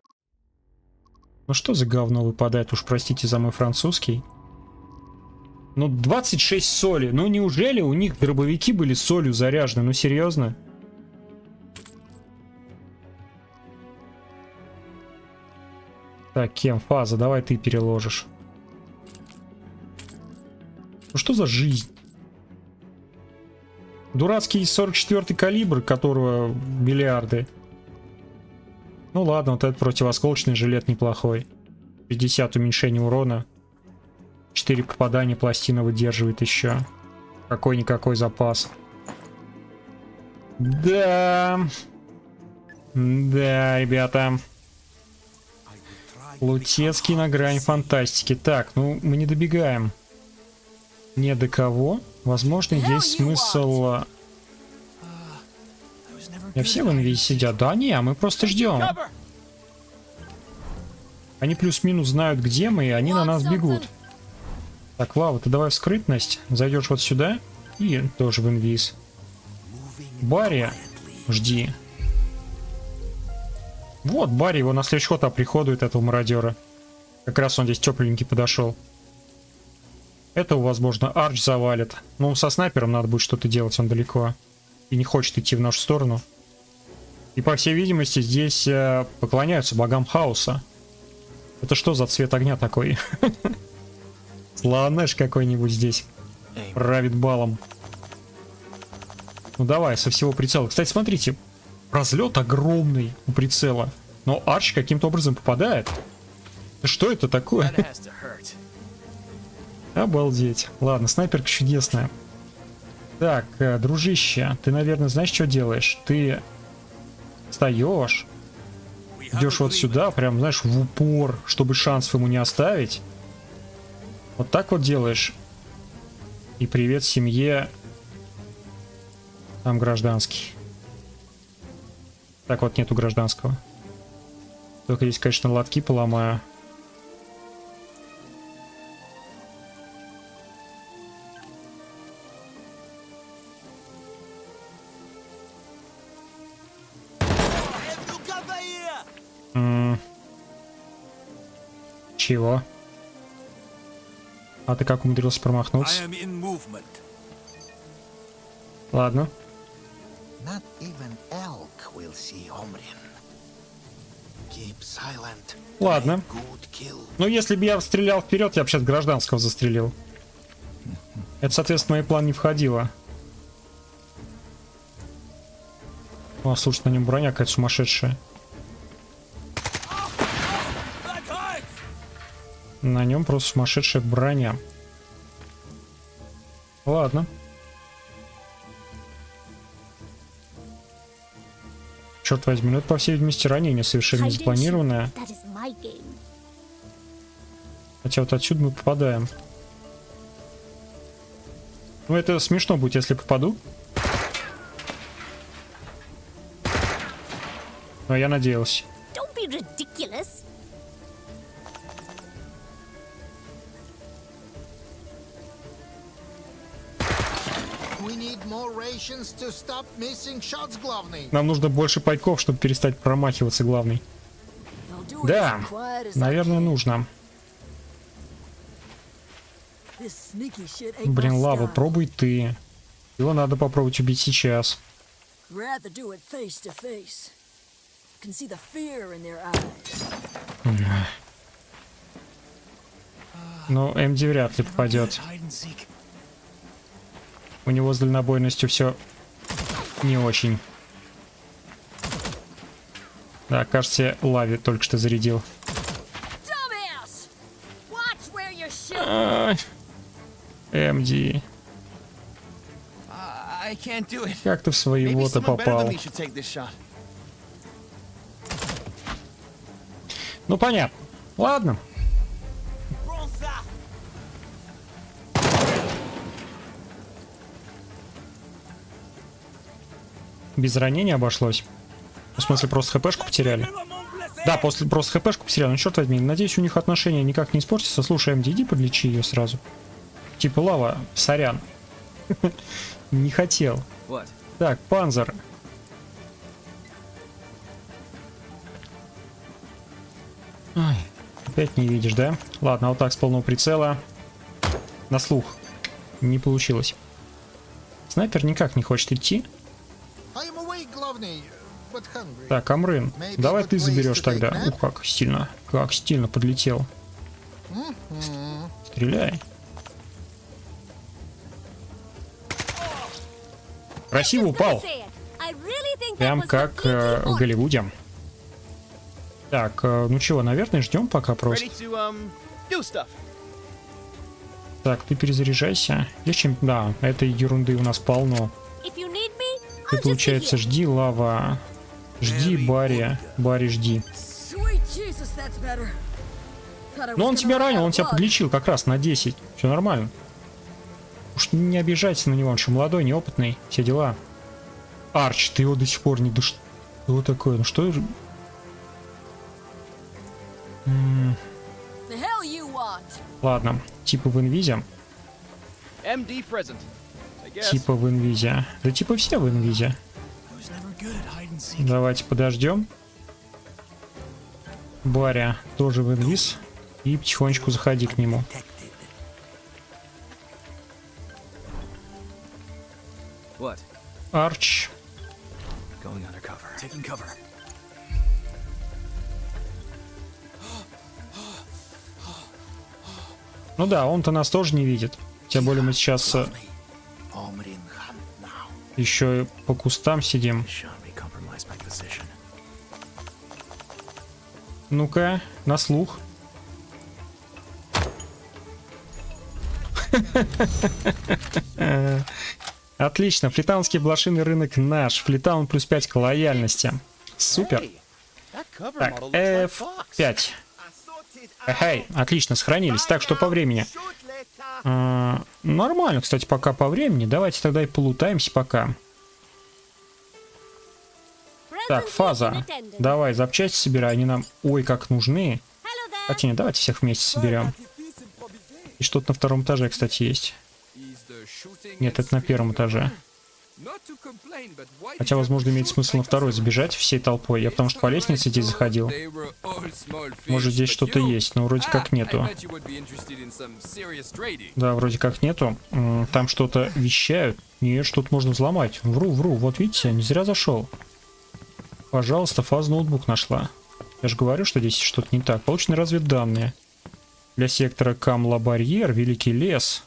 A: Ну что за говно выпадает? Уж простите за мой французский. Ну, 26 соли. Ну, неужели у них дробовики были солью заряжены? Ну, серьезно? Так, Кем, фаза, давай ты переложишь. Ну, что за жизнь? Дурацкий 44-й калибр, которого миллиарды. Ну, ладно, вот этот противосколочный жилет неплохой. 50 уменьшение урона. 4 попадания пластина выдерживает еще. Какой-никакой запас. Да. Да, ребята. Лутецкий на грани фантастики. Так, ну мы не добегаем. Не до кого. Возможно, есть смысл... Не все в инвизе сидят. Да не, мы просто ждем. Они плюс-минус знают, где мы, и они на нас бегут. Так, Лава, ты давай в скрытность. Зайдешь вот сюда и тоже в инвиз. Барри, жди. Вот, Барри его на следующий ход оприходует, этого мародера. Как раз он здесь тепленький подошел. Этого, возможно, Арч завалит. Ну, со снайпером надо будет что-то делать, он далеко. И не хочет идти в нашу сторону. И, по всей видимости, здесь поклоняются богам хаоса. Это что за цвет огня такой? Слоанеш какой-нибудь здесь правит балом. Ну давай, со всего прицела. Кстати, смотрите, разлет огромный у прицела, но Арч каким-то образом попадает. Что это такое? Обалдеть. Ладно, снайперка чудесная. Так, дружище, ты, наверное, знаешь, что делаешь? Ты встаешь, идешь вот сюда, прям, знаешь, в упор, чтобы шансов ему не оставить. Вот так вот делаешь. И привет семье. Там гражданский. Так вот, нету гражданского. Только здесь, конечно, лотки поломаю. Чего? А ты как умудрился промахнуться? Ладно. Ладно. Ну, если бы я стрелял вперед, я бы сейчас гражданского застрелил. Это, соответственно, в мой план не входило. О, слушай, на нем броня какая-то сумасшедшая. На нем просто сумасшедшая броня. Ладно. Черт возьми, ну это, по всей видимости, ранение совершенно не запланированное. Хотя вот отсюда мы попадаем. Ну это смешно будет, если попаду. Но я надеялся. Нам нужно больше пайков, чтобы перестать промахиваться, главный. Да, наверное, нужно. Блин, Лава, пробуй ты. Его надо попробовать убить сейчас. Но МД вряд ли попадет. У него с дальнобойностью все не очень. Да, кажется, Лави только что зарядил. МД. Как ты в своего-то попал? Ну, понятно. Ладно. Без ранения обошлось. В смысле, просто хпшку потеряли? Да, после просто хпшку потеряли. Ну, черт возьми, надеюсь, у них отношения никак не испортятся. Слушай, МД, иди подлечи ее сразу. Типа, Лава, сорян. Не хотел. Так, Панзер. Опять не видишь, да? Ладно, вот так с полного прицела. На слух. Не получилось. Снайпер никак не хочет идти. Так, Амрын, давай ты заберешь тогда. Ух, как стильно подлетел. Стреляй. Красиво упал. Прям как в Голливуде. Так, ну чего, наверное, ждем пока просто. Так, ты перезаряжайся. Зачем? Да, этой ерунды у нас полно. Ты, получается, жди, лава. Жди, Барри. Барри, жди. Но он тебя ранил, он тебя подлечил как раз на 10. Все нормально. Уж не обижайся на него, он еще молодой, неопытный. Все дела. Арч, ты его до сих пор не... Да что такое? Ну что же... Ладно, типа в инвизе. Типа в инвизе. Да типа все в инвизе. Давайте подождем. Баря тоже в инвиз. И потихонечку заходи к нему. Арч. Ну да, он-то нас тоже не видит. Тем более мы сейчас еще и по кустам сидим. Ну-ка, на слух. Отлично, флитаунский блошиный рынок наш. Флитаун плюс 5 к лояльности. Супер. Так, F5. Эй, отлично, сохранились. Так, что по времени? Нормально, кстати, пока по времени. Давайте тогда и полутаемся пока. Так, фаза. Давай, запчасти собирай, они нам ой как нужны. Хотя нет, давайте всех вместе соберем. И что-то на втором этаже, кстати, есть. Нет, это на первом этаже. Хотя, возможно, имеет смысл на второй забежать всей толпой. Я потому что по лестнице здесь заходил. Может, здесь что-то есть, но вроде как нету. Да, вроде как нету. Там что-то вещают. Нет, что-то можно взломать. Вру. Вот видите, не зря зашел. Пожалуйста, фаз ноутбук нашла. Я же говорю, что здесь что-то не так. Получены разведданные. Для сектора Камла-Барьер, Великий лес.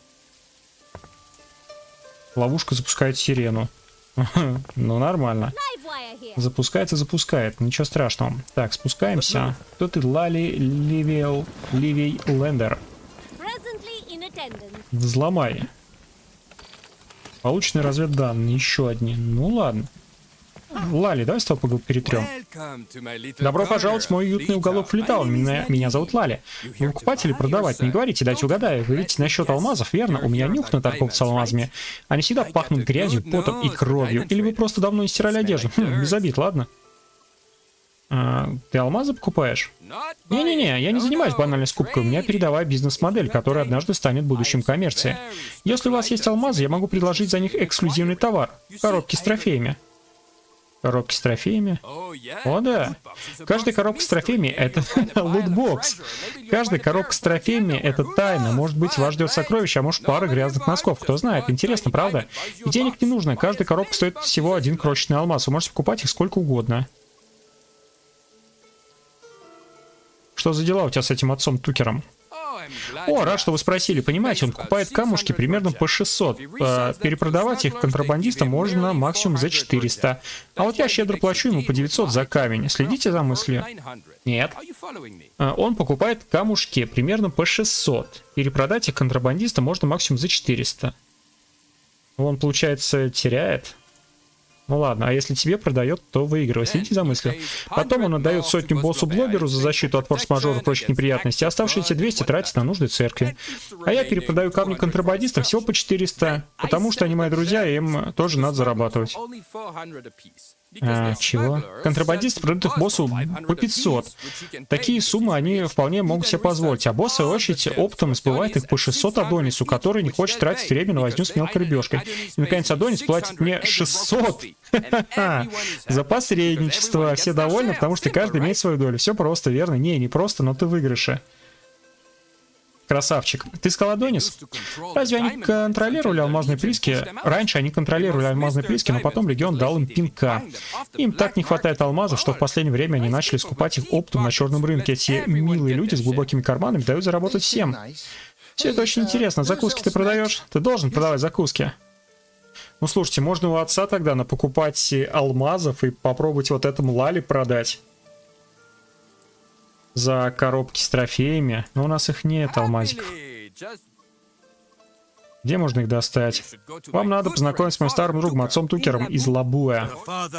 A: Ловушка запускает сирену. Ну, нормально. Запускает и запускает. Ничего страшного. Так, спускаемся. Кто ты? Лали Ливей Лендер. Взломай. Получены разведданные. Еще одни. Ну, ладно. Лали, давай с тобой перетрем. Добро пожаловать в мой уютный уголок Флитаун. Меня зовут Лали. Вы покупать или продавать? Не говорите, дайте угадаю. Вы видите насчет алмазов, верно? У меня нюх на торговцев алмазами. Они всегда пахнут грязью, потом и кровью. Или вы просто давно не стирали одежду? Без обид, ладно? Ты алмазы покупаешь? Не-не-не, я не занимаюсь банальной скупкой. У меня передовая бизнес-модель, которая однажды станет будущим коммерцией. Если у вас есть алмазы, я могу предложить за них эксклюзивный товар. Коробки с трофеями. Коробки с трофеями? О, да. Каждая коробка с трофеями — это лутбокс. Каждая коробка с трофеями — это тайна. Может быть, вас ждет сокровище, а может, пара грязных носков. Кто знает. Интересно, правда? И денег не нужно. Каждая коробка стоит всего один крошечный алмаз. Вы можете покупать их сколько угодно. Что за дела у тебя с этим отцом Тукером? О, рад, что вы спросили. Понимаете, он покупает камушки примерно по 600. Перепродавать их контрабандистам можно максимум за 400. А вот я щедро плачу ему по 900 за камень. Следите за мыслью? Нет. Он покупает камушки примерно по 600. Перепродать их контрабандистам можно максимум за 400. Он, получается, теряет. Ну ладно, а если тебе продает, то выигрывай. Следите за мыслью. Потом он отдает 100 боссу-блогеру за защиту от форс-мажора и прочих неприятностей, а оставшиеся 200 тратит на нужды церкви. А я перепродаю камни контрабандистам всего по 400, потому что они мои друзья, и им тоже надо зарабатывать. Чего? Контрабандисты продают их боссу по 500. Такие суммы они вполне могут себе позволить, а босс, в свою очередь, оптом сбывает их по 600 Адонису, который не хочет тратить время на возню с мелкой рыбешкой. И, наконец, Адонис платит мне 600 за посредничество. Все довольны, потому что каждый имеет свою долю. Все просто, верно? Не просто, но ты в выигрыше. Красавчик. Ты Скаладонис? Разве они контролировали алмазные прииски? Раньше они контролировали алмазные прииски, но потом Легион дал им пинка. Им так не хватает алмазов, что в последнее время они начали скупать их оптом на черном рынке. Эти милые люди с глубокими карманами дают заработать всем. Все это очень интересно. Закуски ты продаешь? Ты должен продавать закуски. Ну слушайте, можно у отца тогда напокупать алмазов и попробовать вот этому Лали продать. За коробки с трофеями. Но у нас их нет, алмазиков. Где можно их достать? Вам надо познакомиться с моим старым другом, отцом Тукером из Лабуя.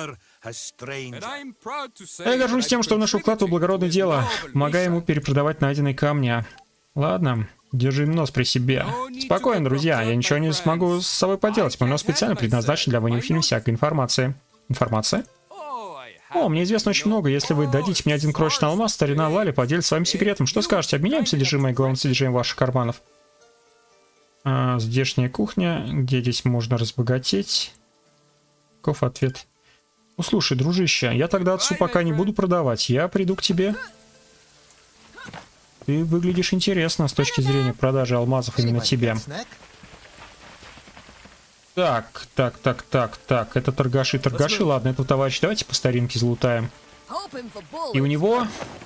A: Я горжусь тем, что вношу вклад в благородное дело, помогая ему перепродавать найденные камни. Ладно, держи нос при себе. Спокойно, друзья, я ничего не смогу с собой поделать. Мой нос специально предназначен для вынюхивания всякой информации. Информация? О, мне известно очень много. Если вы дадите мне один крошечный алмаз, старина Лали поделится своим секретом. Что скажете, обменяем содержимое и главное содержимое ваших карманов? Здешняя кухня. Где здесь можно разбогатеть? Каков ответ? Ну, слушай, дружище, я тогда отцу пока не буду продавать. Я приду к тебе. Ты выглядишь интересно с точки зрения продажи алмазов именно тебе. Так. Это торгаши. Ладно, этого товарища давайте по старинке залутаем. И у него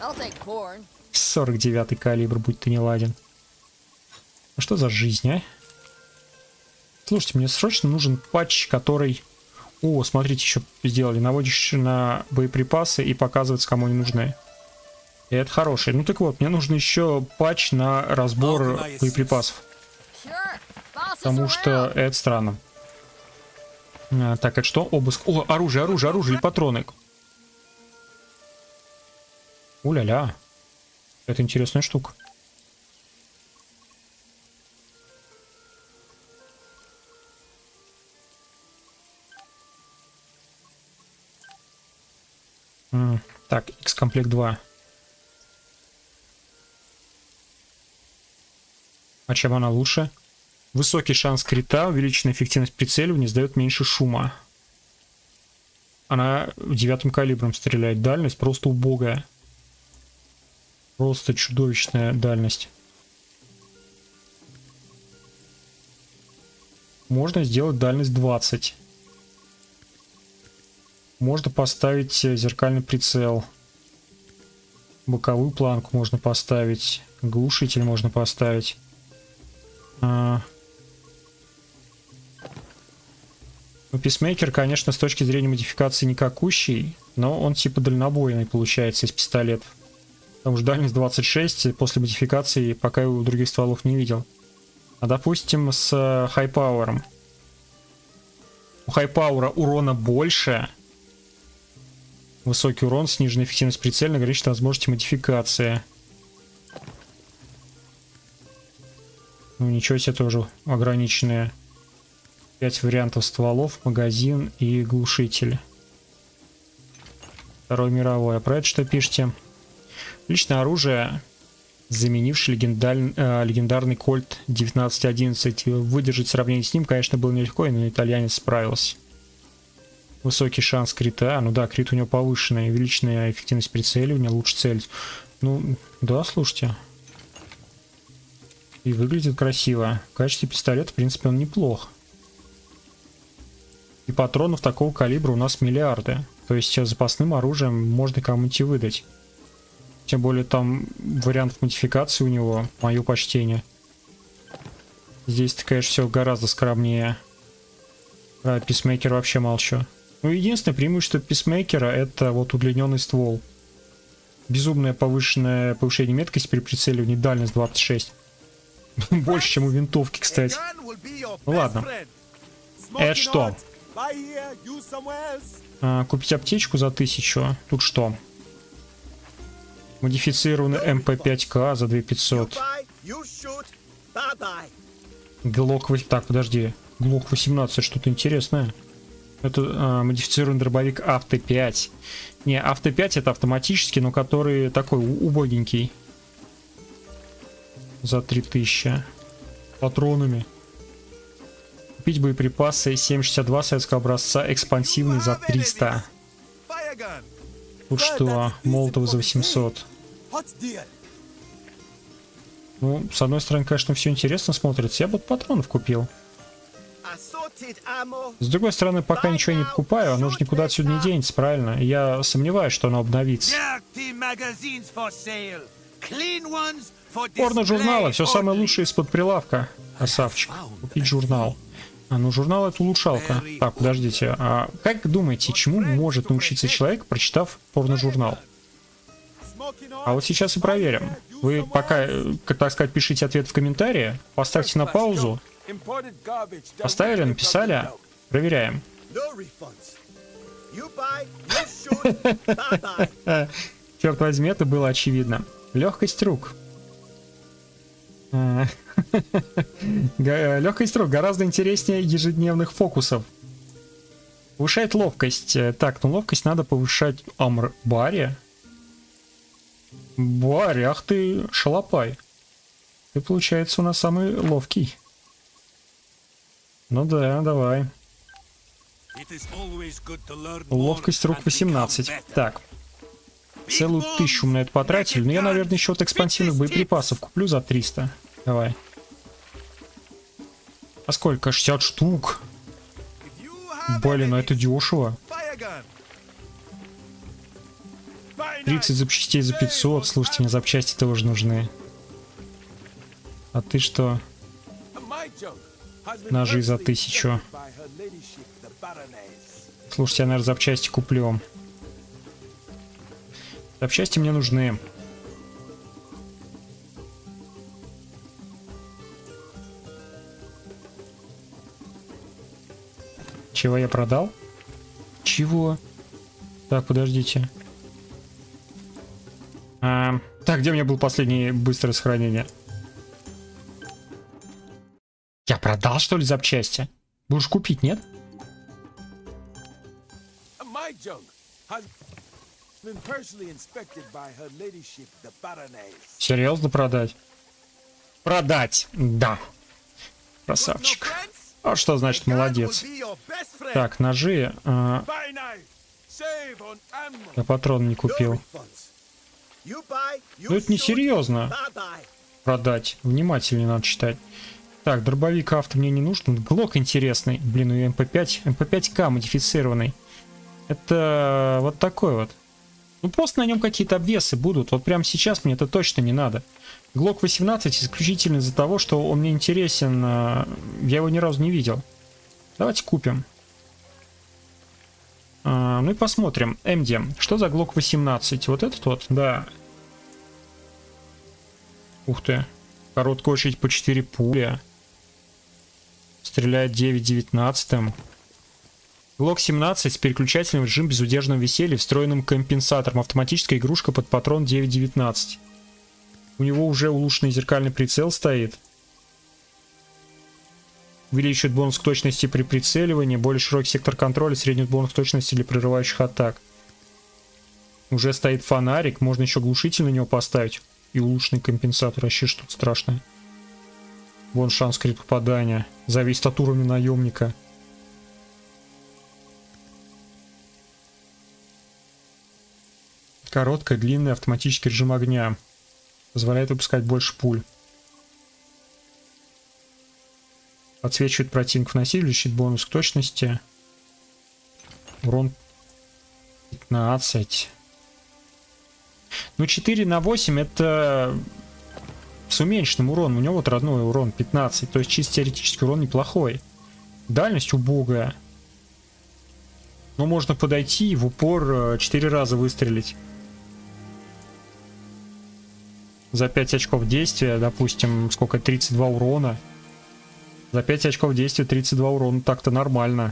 A: 49-й калибр, будь ты не ладен. А что за жизнь, а? Слушайте, мне срочно нужен патч, который... О, смотрите, еще сделали. Наводишь на боеприпасы и показывается, кому они нужны. И это хороший. Ну так вот, мне нужен еще патч на разбор боеприпасов. Потому что это странно. Так, это что? Обыск. О, оружие или патроны. У-ля-ля. Это интересная штука. Так, X-комплект 2. А чем она лучше? Высокий шанс крита, увеличенная эффективность прицеливания, издает меньше шума. Она 9-м калибром стреляет. Дальность просто убогая. Просто чудовищная дальность. Можно сделать дальность 20. Можно поставить зеркальный прицел. Боковую планку можно поставить. Глушитель можно поставить. Писмейкер, конечно, с точки зрения модификации никакущий, но он типа дальнобойный получается из пистолетов. Потому что дальность 26 после модификации пока я у других стволов не видел. А допустим с хайпауэром. У хайпауэра урона больше. Высокий урон, сниженная эффективность прицельной, ограниченные возможности модификации. Ну ничего себе, тоже ограниченные. 5 вариантов стволов, магазин и глушитель. Второй мировой. А про это что пишете? Личное оружие, заменивший легендарный Кольт 1911. Выдержать сравнение с ним, конечно, было нелегко, но итальянец справился. Высокий шанс крита. Ну да, крит у него повышенный. Увеличенная эффективность прицеливания, лучше целить. Ну, да, слушайте. И выглядит красиво. В качестве пистолета, в принципе, он неплох. И патронов такого калибра у нас миллиарды. То есть запасным оружием можно кому-нибудь и выдать. Тем более там вариантов модификации у него, мое почтение. Здесь-то, конечно, все гораздо скромнее. Про писмейкер вообще молчу. Ну, единственное преимущество писмейкера — это вот удлиненный ствол. Безумное повышение меткости при прицеливании, дальность 26. Больше, чем у винтовки, кстати. Ну ладно. Это что? Купить аптечку за 1000. Тут что? Модифицированный МП5К за 2500. Глок 8. Так, подожди. Глок 18, что-то интересное. Это модифицированный дробовик АВТ-5. Не, АВТ-5 это автоматический, но который такой убогенький. За 3000. Патронами. Купить боеприпасы 7,62 советского образца, экспансивный за 300. Тут что? Молотовы за 800. Ну, с одной стороны, конечно, все интересно смотрится. Я бы патронов купил. С другой стороны, пока ничего не покупаю, оно же никуда отсюда не денется, правильно? Я сомневаюсь, что оно обновится. Порно-журналы, все самое лучшее из-под прилавка. Красавчик. Купить журнал. А, ну журнал — это улучшалка. Так, подождите. А как думаете, чему может научиться человек, прочитав порно-журнал? А вот сейчас и проверим. Вы пока, так сказать, пишите ответ в комментарии, поставьте на паузу. Поставили, написали, проверяем. Черт возьми, это было очевидно. Легкость рук. Легкость рук гораздо интереснее ежедневных фокусов. Повышает ловкость. Так, ну ловкость надо повышать в баре. Баре, ах ты, шалопай. Ты, получается, у нас самый ловкий. Ну да, давай. Ловкость рук 18. Так. Целую 1000 мы на это потратили. Но я, наверное, еще от экспансивных боеприпасов куплю за 300. Давай. А сколько? 60 штук. Блин, ну это дешево. 30 запчастей за 500. Слушайте, мне запчасти тоже нужны. А ты что? Ножи за 1000. Слушайте, я, наверное, запчасти куплю. Запчасти мне нужны. Чего я продал? Чего? Так, подождите. Так, где у меня было последнее быстрое сохранение? Я продал, что ли, запчасти? Будешь купить, нет? Серьезно продать? Продать, да. Красавчик. А что значит молодец? Так, ножи. Я патрон не купил. Ну это не серьезно. Продать. Внимательнее надо читать. Так, дробовик авто мне не нужен. Глок интересный. Блин, у МП5. МП5К модифицированный. Это вот такой вот. Ну просто на нем какие-то обвесы будут. Вот прямо сейчас мне это точно не надо. Глок 18 исключительно из-за того, что он мне интересен. Я его ни разу не видел. Давайте купим. Ну и посмотрим. МД. Что за Глок 18? Вот этот вот? Да. Ух ты. Короткая очередь по 4 пули. Стреляет 9/19. Глок 17 с переключателем в режим безудержного веселья, встроенным компенсатором. Автоматическая игрушка под патрон 9/19. У него уже улучшенный зеркальный прицел стоит. Увеличивает бонус к точности при прицеливании, более широкий сектор контроля, средний бонус к точности для прерывающих атак. Уже стоит фонарик, можно еще глушитель на него поставить. И улучшенный компенсатор, вообще что-то страшное. Вон шанс крит попадания. Зависит от уровня наемника. Короткая, длинная, автоматический режим огня. Позволяет выпускать больше пуль. Отсвечивает противников носитель, ищет бонус к точности. Урон 15. Ну 4/8 это с уменьшенным уроном. У него вот родной урон 15. То есть чисто теоретический урон неплохой. Дальность убогая. Но можно подойти и в упор 4 раза выстрелить. За 5 очков действия, допустим, сколько, 32 урона. За 5 очков действия 32 урона, так-то нормально.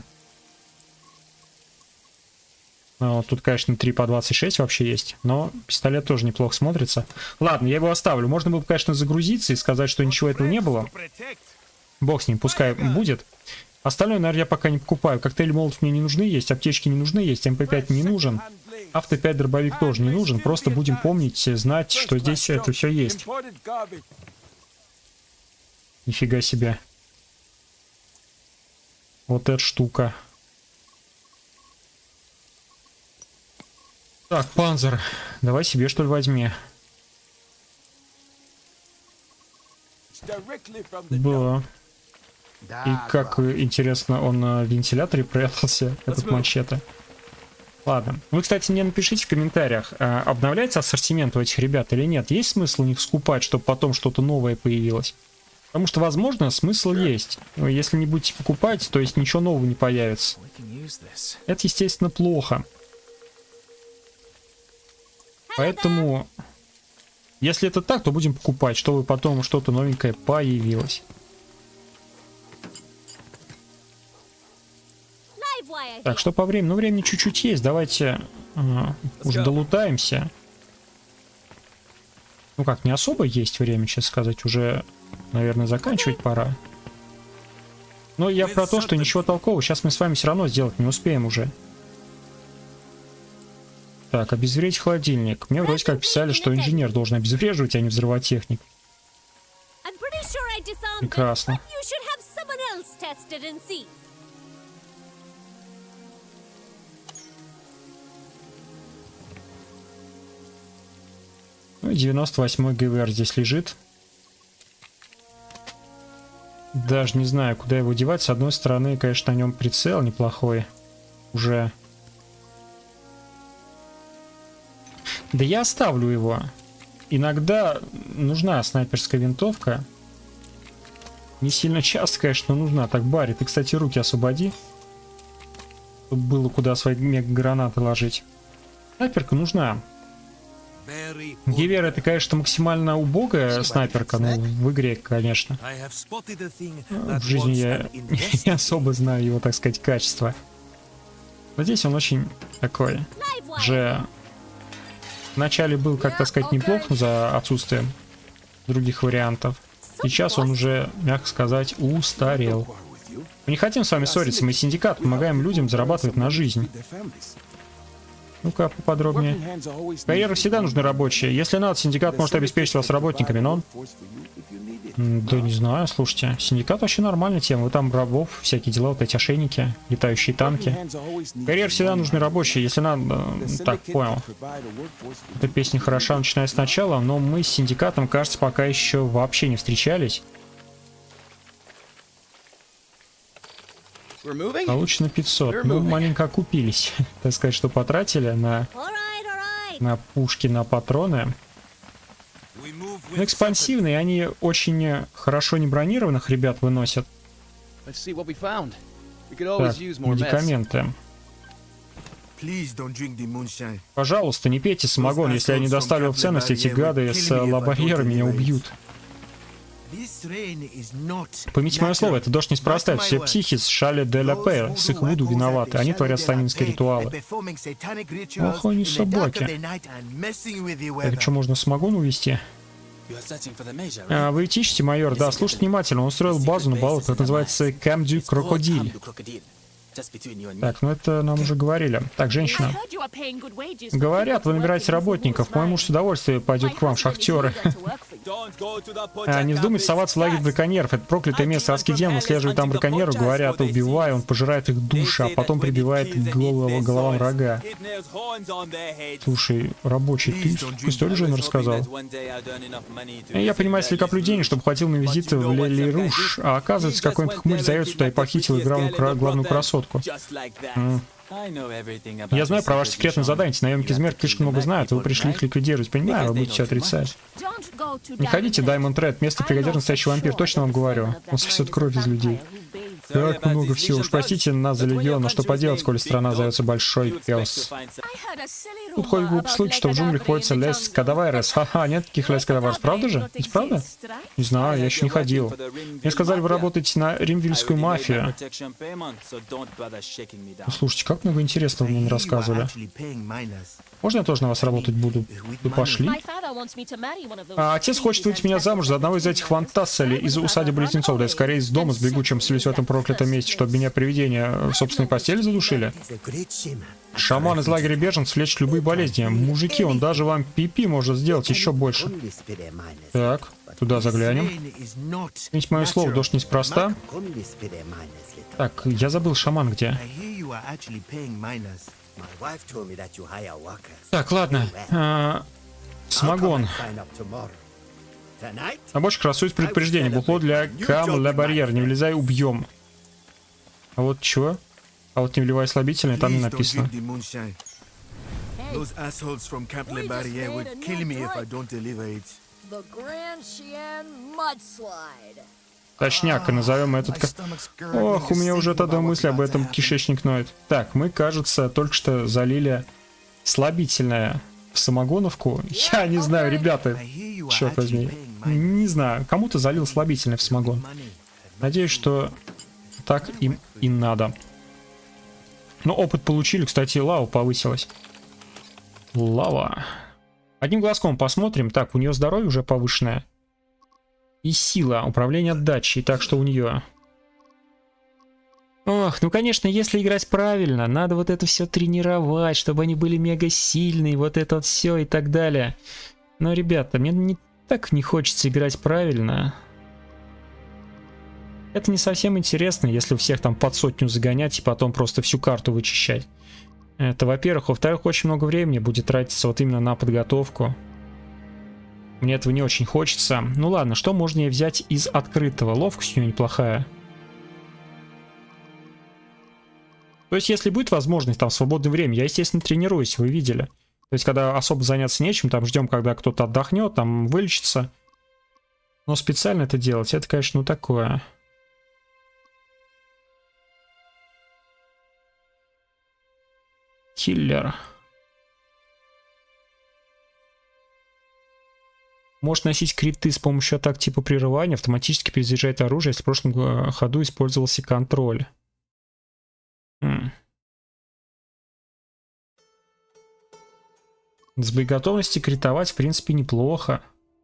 A: Вот тут, конечно, 3 по 26 вообще есть, но пистолет тоже неплохо смотрится. Ладно, я его оставлю. Можно было бы, конечно, загрузиться и сказать, что ничего этого не было. Бог с ним, пускай будет. Остальное, наверное, я пока не покупаю. Коктейли молотов мне не нужны есть, аптечки не нужны есть, МП5 не нужен. Авто 5 дробовик тоже не нужен. Просто будем помнить, знать, что здесь это все есть. Нифига себе. Вот эта штука. Так, панцир. Давай себе, что ли, возьми. Да. И как интересно, он на вентиляторе прятался, этот мачете. Ладно. Вы, кстати, мне напишите в комментариях, обновляется ассортимент у этих ребят или нет. Есть смысл у них скупать, чтобы потом что-то новое появилось? Потому что, возможно, смысл есть. Но если не будете покупать, то есть ничего нового не появится. Это, естественно, плохо. Поэтому, если это так, то будем покупать, чтобы потом что-то новенькое появилось. Так, что по времени? Ну, времени чуть-чуть есть. Давайте уже долутаемся. Ну как, не особо есть время, сейчас сказать. Уже, наверное, заканчивать пора. Но я про то, что ничего толкового сейчас мы с вами все равно сделать не успеем уже. Так, обезвредить холодильник. Мне вроде как писали, что инженер должен обезвреживать, а не взрывотехник. Прекрасно. Ну и 98-й ГВР здесь лежит. Даже не знаю, куда его девать. С одной стороны, конечно, на нем прицел неплохой. Уже. Да я оставлю его. Иногда нужна снайперская винтовка. Не сильно часто, конечно, нужна. Так, Барри, ты, кстати, руки освободи. Чтобы было куда свои мега-гранаты ложить. Снайперка нужна. Гевер — это, конечно, максимально убогая снайперка, но в игре, конечно. В жизни я не особо знаю его, так сказать, качество. Но здесь он очень такой же. Вначале был, как так сказать, неплох за отсутствием других вариантов. Сейчас он уже, мягко сказать, устарел. Мы не хотим с вами ссориться, мы синдикат, помогаем людям зарабатывать на жизнь. Ну-ка, поподробнее. Карьеры всегда нужны рабочие. Если надо, синдикат может обеспечить вас работниками, но... Да не знаю, слушайте. Синдикат вообще нормальная тема. Вы там рабов, всякие дела, вот эти ошейники, летающие танки. Карьеры всегда нужны рабочие. Если надо... Так, понял. Эта песня хороша, начиная сначала, но мы с синдикатом, кажется, пока еще вообще не встречались. Получено 500. Мы маленько окупились. Так сказать, что потратили на пушки, на патроны. Но экспансивные, они очень хорошо не бронированных ребят выносят. Так, медикаменты. Пожалуйста, не пейте самогон. Если я не доставлю в ценность, эти гады с лабарьера меня убьют. Поймите мое слово, это дождь неспроста. Все психи с Шале де ла Пе, с их вуду виноваты. Они творят сатанинские ритуалы. Ох, они собаки. Так, что, можно самогон увезти? Вы ищете, майор? Да, слушайте внимательно. Он устроил базу на болотах, это называется Камп дю Крокодиль. Так, ну это нам уже говорили. Так, женщина. Говорят, вы набираете работников. Мой муж с удовольствием пойдет к вам, шахтеры. Не вздумайте соваться в лагерь браконьеров. Это проклятое место. Адский демон выслеживает там браконьеров, говорят, убивая, он пожирает их души, а потом прибивает головам рога. Слушай, рабочий, ты историю же рассказал? Я понимаю, если коплю денег, чтобы хватило на визит в Ле-Руш, а оказывается, какой-нибудь хмырь зовет сюда и похитил главную красотку. Я знаю про ваше секретное задание. Наемники Змерк слишком много знают, и вы пришли их ликвидировать. Понимаю, вы будете отрицать. Не ходите, Diamond Red, место пригодится настоящий вампир, точно вам говорю. Он сосет кровь из людей. Так много всего. Уж простите нас за легион, но что поделать, коли страна зовется Большой Пес. Тут ходит глупый случай, что в джунглях ходится лес Кадавайрес. Ха-ха, нет таких лес Кадавайрес. Правда же? Ведь правда? Не знаю, я еще не ходил. Мне сказали, вы работаете на римвильскую мафию. Ну, слушайте, как много интересного мне не рассказывали. Можно я тоже на вас работать буду? Вы пошли? Отец хочет выйти меня замуж за одного из этих фантаселей из усадьбы близнецов. Да я скорее из дома сбегу, чем селюсь в этом проклятом месте, чтобы меня привидения в собственной постели задушили. Шаман из лагеря беженцев лечит любые болезни. Мужики, он даже вам пипи может сделать еще больше. Так, туда заглянем. Ведь мое слово, дождь неспроста. Так, я забыл, шаман где. Так, ладно. Самогон. На бочке красуется предупреждение. Бухло для Кам-Ля-Барьер. Не влезай, убьем. А вот чего? А вот не вливай слабительное, там не написано. Точняк, и назовем этот... Ох, у меня уже тогда мысль об этом кишечник ноет. Так, мы, кажется, только что залили слабительное в самогоновку. Я не знаю, ребята, черт возьми. Не знаю, кому-то залил слабительное в самогон. Надеюсь, что так им и надо. Но опыт получили, кстати, лава повысилась. Лава. Одним глазком посмотрим. Так, у нее здоровье уже повышенное. И сила, управление отдачей. Так что у нее... Ох, ну конечно, если играть правильно, надо вот это все тренировать, чтобы они были мега сильные, вот это вот все и так далее. Но, ребята, мне так не хочется играть правильно. Это не совсем интересно, если у всех там под 100 загонять и потом просто всю карту вычищать. Это, во-первых. Во-вторых, очень много времени будет тратиться вот именно на подготовку. Мне этого не очень хочется. Ну ладно, что можно ей взять из открытого? Ловкость у нее неплохая. То есть, если будет возможность там в свободное время, я, естественно, тренируюсь, вы видели. То есть, когда особо заняться нечем, там ждем, когда кто-то отдохнет, там вылечится. Но специально это делать, это, конечно, ну такое. Киллер. Может носить криты с помощью атак типа прерывания, автоматически перезаряжает оружие, если в прошлом ходу использовался контроль. С боеготовности критовать, в принципе, неплохо.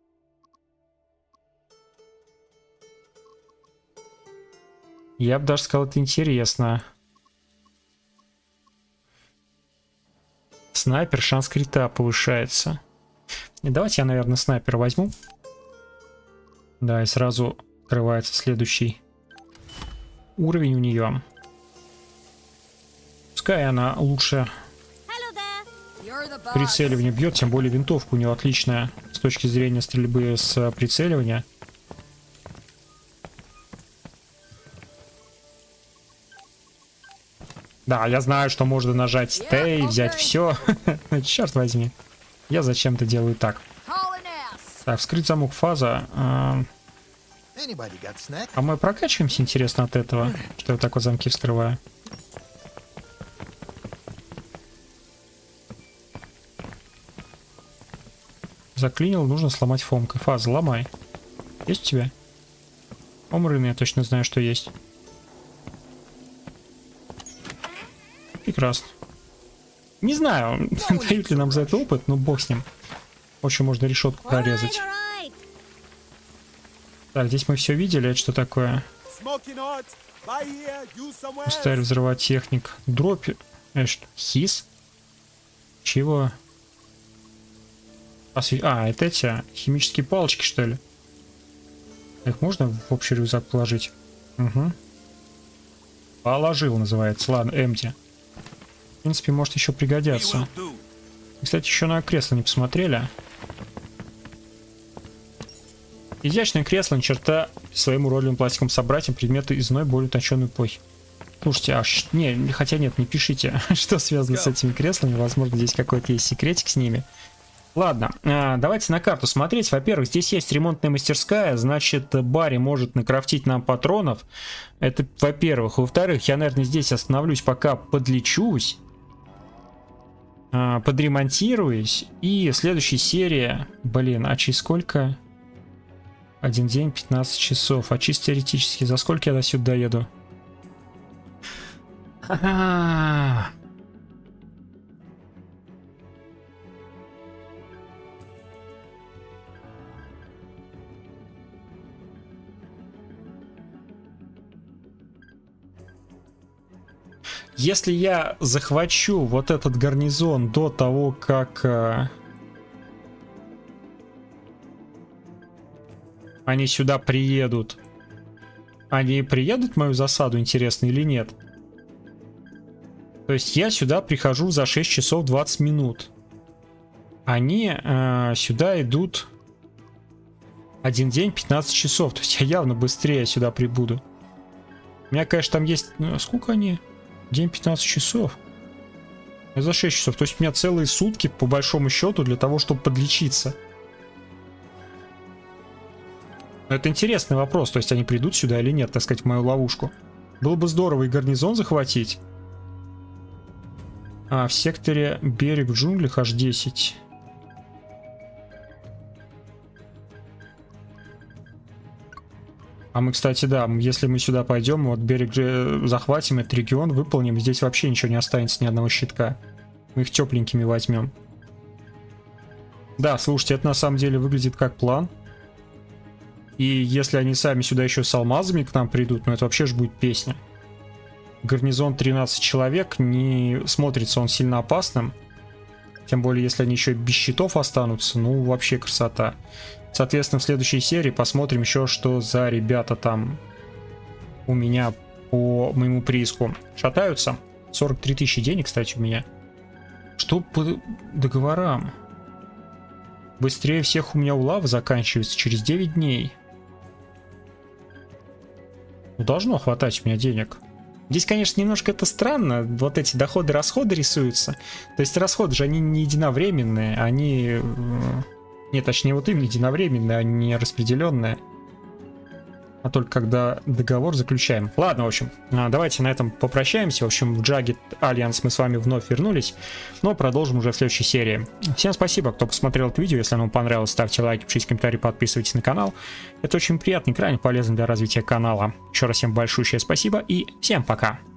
A: Я бы даже сказал, это интересно. Снайпер, шанс крита повышается. И давайте я, наверное, снайпер возьму. Да, и сразу открывается следующий уровень у нее. Пускай она лучше прицеливание бьет, тем более винтовка у нее отличная с точки зрения стрельбы с прицеливания. Да, я знаю, что можно нажать Т и взять все. Черт возьми. Я зачем-то делаю так. Так, вскрыть замок фаза. А мы прокачиваемся, интересно, от этого, что я вот так вот замки вскрываю. Заклинил, нужно сломать фомкой. Фаза, ломай. Есть у тебя? Омрыны, я точно знаю, что есть. Прекрасно. Не знаю, дают ли нам за это опыт, но бог с ним. Очень можно решетку прорезать. Так, здесь мы все видели. Это что такое? Уставили взрывать техник. Дробь. Хис? Чего? А, это эти химические палочки, что ли? Их можно в общий рюкзак положить? Угу. Положил, называется. Ладно, эмти. В принципе, может еще пригодятся. Кстати, еще на кресло не посмотрели. Изящное кресло, ни черта своим уродливым пластиковым собратьям предметы из иной более утонченной эпохи. Слушайте, не, хотя нет, не пишите, что связано с этими креслами. Возможно, здесь какой-то есть секретик с ними. Ладно, давайте на карту смотреть. Во-первых, здесь есть ремонтная мастерская, значит, Барри может накрафтить нам патронов. Это во-первых. Во-вторых, я, наверное, здесь остановлюсь, пока подлечусь, подремонтируюсь. И следующая серия... Блин, а через сколько? Один день, 15 часов. А чисто теоретически, за сколько я до сюда доеду? Ха-ха. Если я захвачу вот этот гарнизон до того, как они сюда приедут, они приедут в мою засаду, интересно, или нет? То есть я сюда прихожу за 6 часов 20 минут. Они сюда идут 1 день, 15 часов. То есть я явно быстрее сюда прибуду. У меня, конечно, там есть... Ну, сколько они? День 15 часов. Я за 6 часов. То есть у меня целые сутки, по большому счету, для того, чтобы подлечиться. Но это интересный вопрос. То есть они придут сюда или нет, так сказать, в мою ловушку. Было бы здорово и гарнизон захватить. А, в секторе берег в джунглях аж 10. А мы, кстати, да, если мы сюда пойдем, вот берег захватим, этот регион выполним, здесь вообще ничего не останется, ни одного щитка. Мы их тепленькими возьмем. Да, слушайте, это на самом деле выглядит как план. И если они сами сюда еще с алмазами к нам придут, ну это вообще же будет песня. Гарнизон 13 человек, не смотрится он сильно опасным. Тем более, если они еще без щитов останутся, ну вообще красота. Соответственно, в следующей серии посмотрим еще, что за ребята там у меня по моему прииску шатаются. 43 тысячи денег, кстати, у меня. Что по договорам? Быстрее всех у меня улава заканчивается через 9 дней. Ну, должно хватать у меня денег. Здесь, конечно, немножко это странно. Вот эти доходы-расходы рисуются. То есть расходы же, они не единовременные. Они... Нет, точнее, вот именно единовременные, а не распределенные. А только когда договор заключаем. Ладно, в общем, давайте на этом попрощаемся. В общем, в Jagged Alliance мы с вами вновь вернулись. Но продолжим уже в следующей серии. Всем спасибо, кто посмотрел это видео. Если оно вам понравилось, ставьте лайки, пишите комментарии, подписывайтесь на канал. Это очень приятно и крайне полезно для развития канала. Еще раз всем большущее спасибо и всем пока.